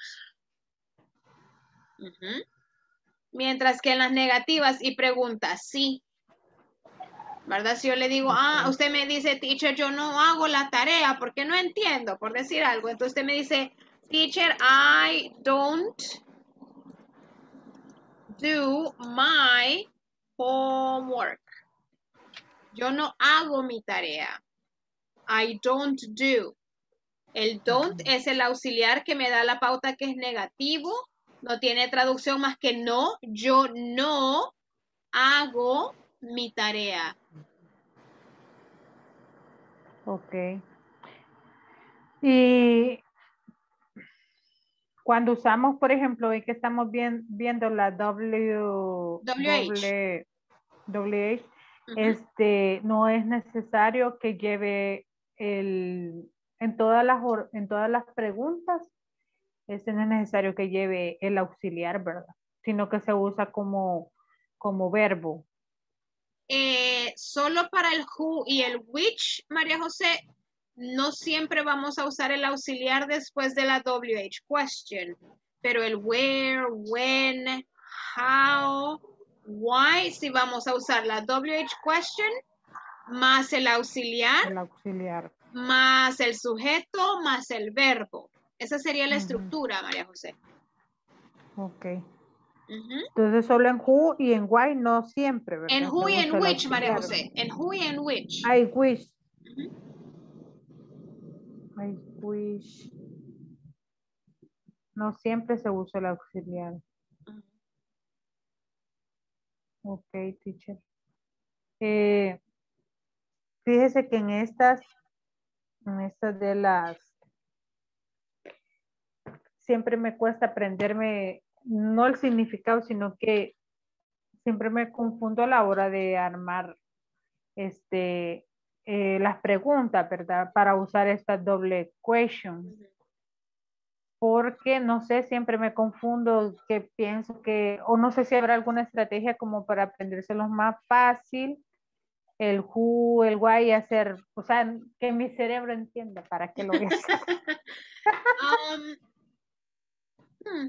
Uh-huh. Mientras que en las negativas y preguntas, sí. ¿Verdad? Si yo le digo, ah, usted me dice, teacher, yo no hago la tarea porque no entiendo, por decir algo. Entonces usted me dice, teacher, I don't do my homework. Yo no hago mi tarea. I don't do. El don't uh-huh. es el auxiliar que me da la pauta que es negativo. No tiene traducción más que no. Yo no hago mi tarea. Ok. Y cuando usamos, por ejemplo, hoy que estamos bien, viendo la W, W H, W H uh-huh. este, no es necesario que lleve el, en todas las, en todas las preguntas, este no es necesario que lleve el auxiliar, ¿verdad? Sino que se usa como, como verbo. Eh, solo para el who y el which, María José, no siempre vamos a usar el auxiliar después de la W H question, pero el where, when, how, why, sí vamos a usar la W H question más el auxiliar, el auxiliar, más el sujeto, más el verbo. Esa sería la uh-huh. estructura, María José. Ok. Uh-huh. Entonces solo en who y en why no siempre, ¿verdad? En who y en which, María José. En who y en which. I wish. Uh-huh. I wish. No siempre se usa el auxiliar. Uh-huh. Ok, teacher. Eh, fíjese que en estas, en estas de las, siempre me cuesta aprenderme, no el significado, sino que siempre me confundo a la hora de armar este, eh, las preguntas, ¿verdad? Para usar esta doble question. Porque, no sé, siempre me confundo, que pienso que, o no sé si habrá alguna estrategia como para aprendérselos más fácil, el who, el why, hacer, o sea, que mi cerebro entienda para qué lo es. um, hmm.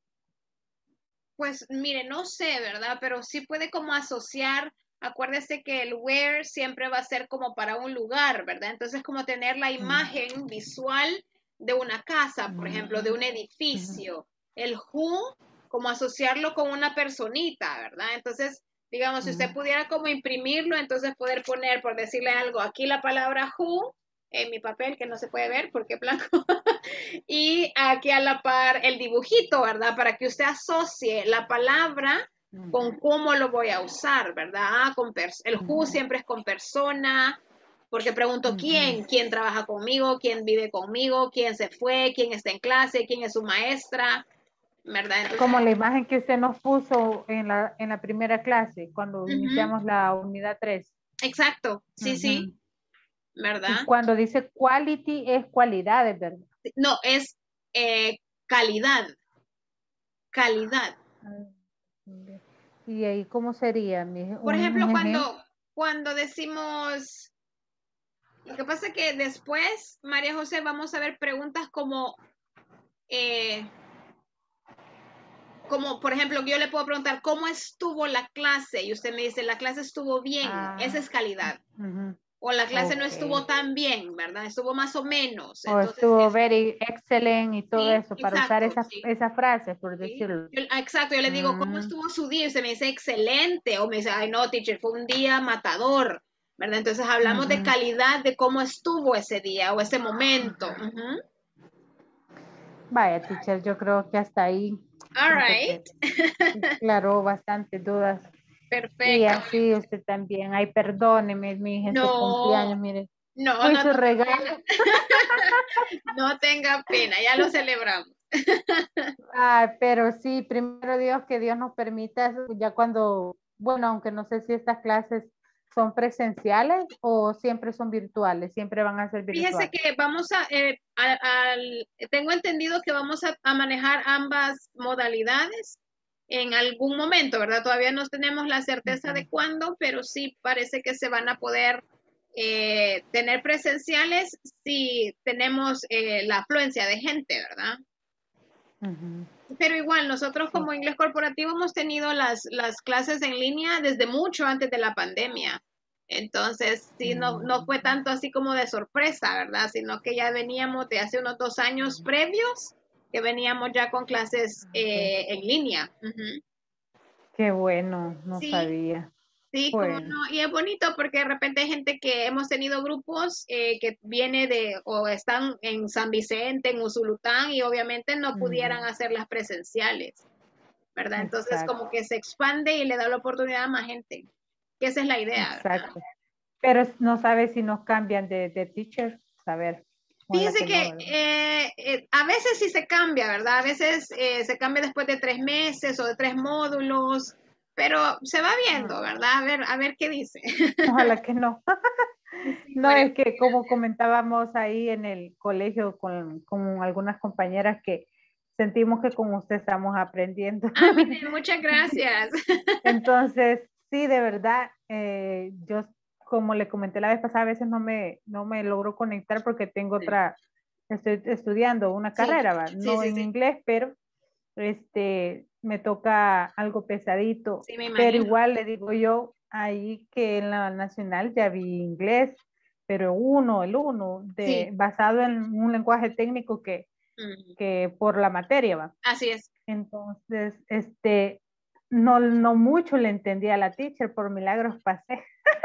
Pues mire, no sé, ¿verdad? Pero sí puede como asociar, acuérdese que el where siempre va a ser como para un lugar, ¿verdad? Entonces como tener la imagen mm. visual de una casa, por mm. ejemplo, de un edificio. Mm. El who, como asociarlo con una personita, ¿verdad? Entonces, digamos, si usted pudiera como imprimirlo, entonces poder poner, por decirle algo, aquí la palabra who, en mi papel que no se puede ver porque es blanco, y aquí a la par el dibujito, ¿verdad? Para que usted asocie la palabra con cómo lo voy a usar, ¿verdad? Con el who siempre es con persona, porque pregunto quién, quién trabaja conmigo, quién vive conmigo, quién se fue, quién está en clase, quién es su maestra. ¿verdad? Entonces, como la imagen que usted nos puso en la, en la primera clase, cuando Ujú. iniciamos la unidad tres. Exacto, sí, Ujú. sí, ¿verdad? Y cuando dice quality es cualidades, ¿verdad? No, es eh, calidad, calidad. Y ahí, ¿cómo sería? Mi- Por un- ejemplo, un cuando, ejemplo. cuando decimos, lo que pasa es que después, María José, vamos a ver preguntas como, eh, como por ejemplo, yo le puedo preguntar, ¿cómo estuvo la clase? Y usted me dice, la clase estuvo bien, Ah, esa es calidad. ujú. O la clase no Ok. estuvo tan bien, ¿verdad? Estuvo más o menos. O Entonces, estuvo es, very excellent y todo sí, eso, para usar exacto, esa, sí. esa frase, por Sí. decirlo. Yo- ah, exacto, yo le digo, ¿cómo Mm, estuvo su día? Y usted me dice, excelente. O me dice, ay, no, teacher, fue un día matador, ¿verdad? Entonces hablamos de ujú. calidad de cómo estuvo ese día o ese momento. Ujú. Vaya, teacher, yo creo que hasta ahí All siento right. que aclaró bastantes dudas. Y Perfecto. así usted también. Ay, perdóneme, mi hija, este No, cumpleaños, mire. no, Fue no su tenga regalo. pena. No tenga pena, ya lo celebramos. Ay, pero sí, primero Dios, que Dios nos permita, ya cuando, bueno, aunque no sé si estas clases son presenciales o siempre son virtuales, siempre van a ser Fíjese virtuales. que vamos a, eh, a- al- tengo entendido que vamos a, a manejar ambas modalidades en algún momento, ¿verdad? Todavía no tenemos la certeza de cuándo, pero sí parece que se van a poder eh, tener presenciales si tenemos eh, la afluencia de gente, ¿verdad? Ujú. Pero igual, nosotros como inglés corporativo hemos tenido las, las clases en línea desde mucho antes de la pandemia. Entonces, sí, no, no fue tanto así como de sorpresa, ¿verdad? Sino que ya veníamos de hace unos dos años previos, que veníamos ya con clases eh, en línea. Ujú. Qué bueno, no Sí, sabía. sí, como Bueno. no. Y es bonito porque de repente hay gente que hemos tenido grupos eh, que viene de, o están en San Vicente, en Usulután, y obviamente no pudieran hacer las presenciales, ¿verdad? Entonces Exacto. como que se expande y le da la oportunidad a más gente, que esa es la idea, ¿verdad? Exacto. Pero no sabe si nos cambian de, de teacher, saber. Ojalá Fíjese que que no, ¿verdad? eh, eh, a veces sí se cambia, ¿verdad? A veces eh, se cambia después de tres meses o de tres módulos, pero se va viendo, ¿verdad? A ver, a ver qué dice. Ojalá que no. Sí, No, María. es que como comentábamos ahí en el colegio con, con algunas compañeras que sentimos que con usted estamos aprendiendo. Ah, miren, muchas gracias. Entonces, sí, de verdad, eh, yo como le comenté la vez pasada, a veces no me, no me logro conectar porque tengo otra, estoy estudiando una Sí, carrera, ¿va? sí, No sí, en sí. inglés, pero este, me toca algo pesadito, Sí, me pero imagino. igual le digo yo ahí que en la nacional ya vi inglés, pero uno, el uno, de, Sí. basado en un lenguaje técnico que, Ujú. que por la materia, ¿va? Así es. Entonces, este, no, no mucho le entendía a la teacher, por milagros pasé.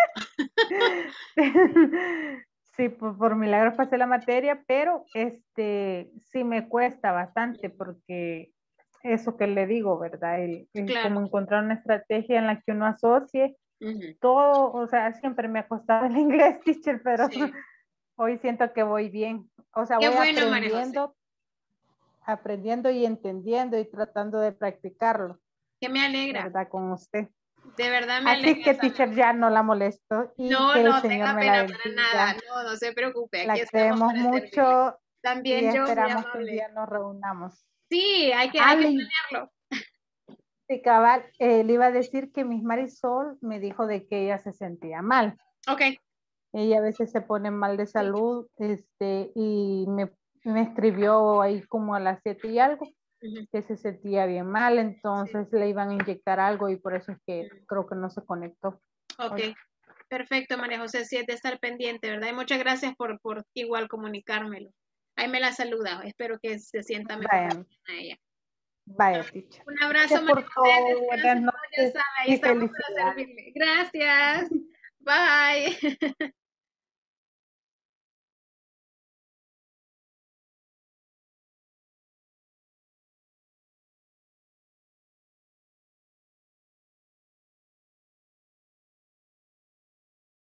Sí, por, por milagros pasé la materia, pero este, sí me cuesta bastante porque eso que le digo, ¿verdad? El, el Claro. como encontrar una estrategia en la que uno asocie Ujú. todo, o sea, siempre me ha costado el inglés, teacher, pero Sí. hoy siento que voy bien. O sea, Qué voy bueno, María José. aprendiendo, aprendiendo y entendiendo y tratando de practicarlo, Que me alegra. ¿verdad? Con usted. De verdad me Así alegra que, saber. teacher, ya no la molesto y No, que el no Señor tenga me la pena para nada. bendiga. No, no se preocupe. Aquí La estamos queremos para servirle. mucho y También yo, muy esperamos que un amable. día nos reunamos. Sí, hay que, hay que Ali, planearlo. sí, cabal, eh, le iba a decir que Miss Marisol me dijo de que ella se sentía mal. Ok. Ella a veces se pone mal de salud, este, y me, me escribió ahí como a las siete y algo, Ujú. que se sentía bien mal, entonces le iban a inyectar algo y por eso es que creo que no se conectó. Ok. Hoy. Perfecto, María José. Sí, es de estar pendiente, ¿verdad? Y muchas gracias por, por igual comunicármelo. Ahí me la saluda. Espero que se sienta mejor Vaya, a ella. vaya, teacher. Un abrazo, Gracias María por José. todo. Descanse, Buenas todo, ya noches sabe. Ahí y estamos para felicidades. servirle. Gracias. Bye.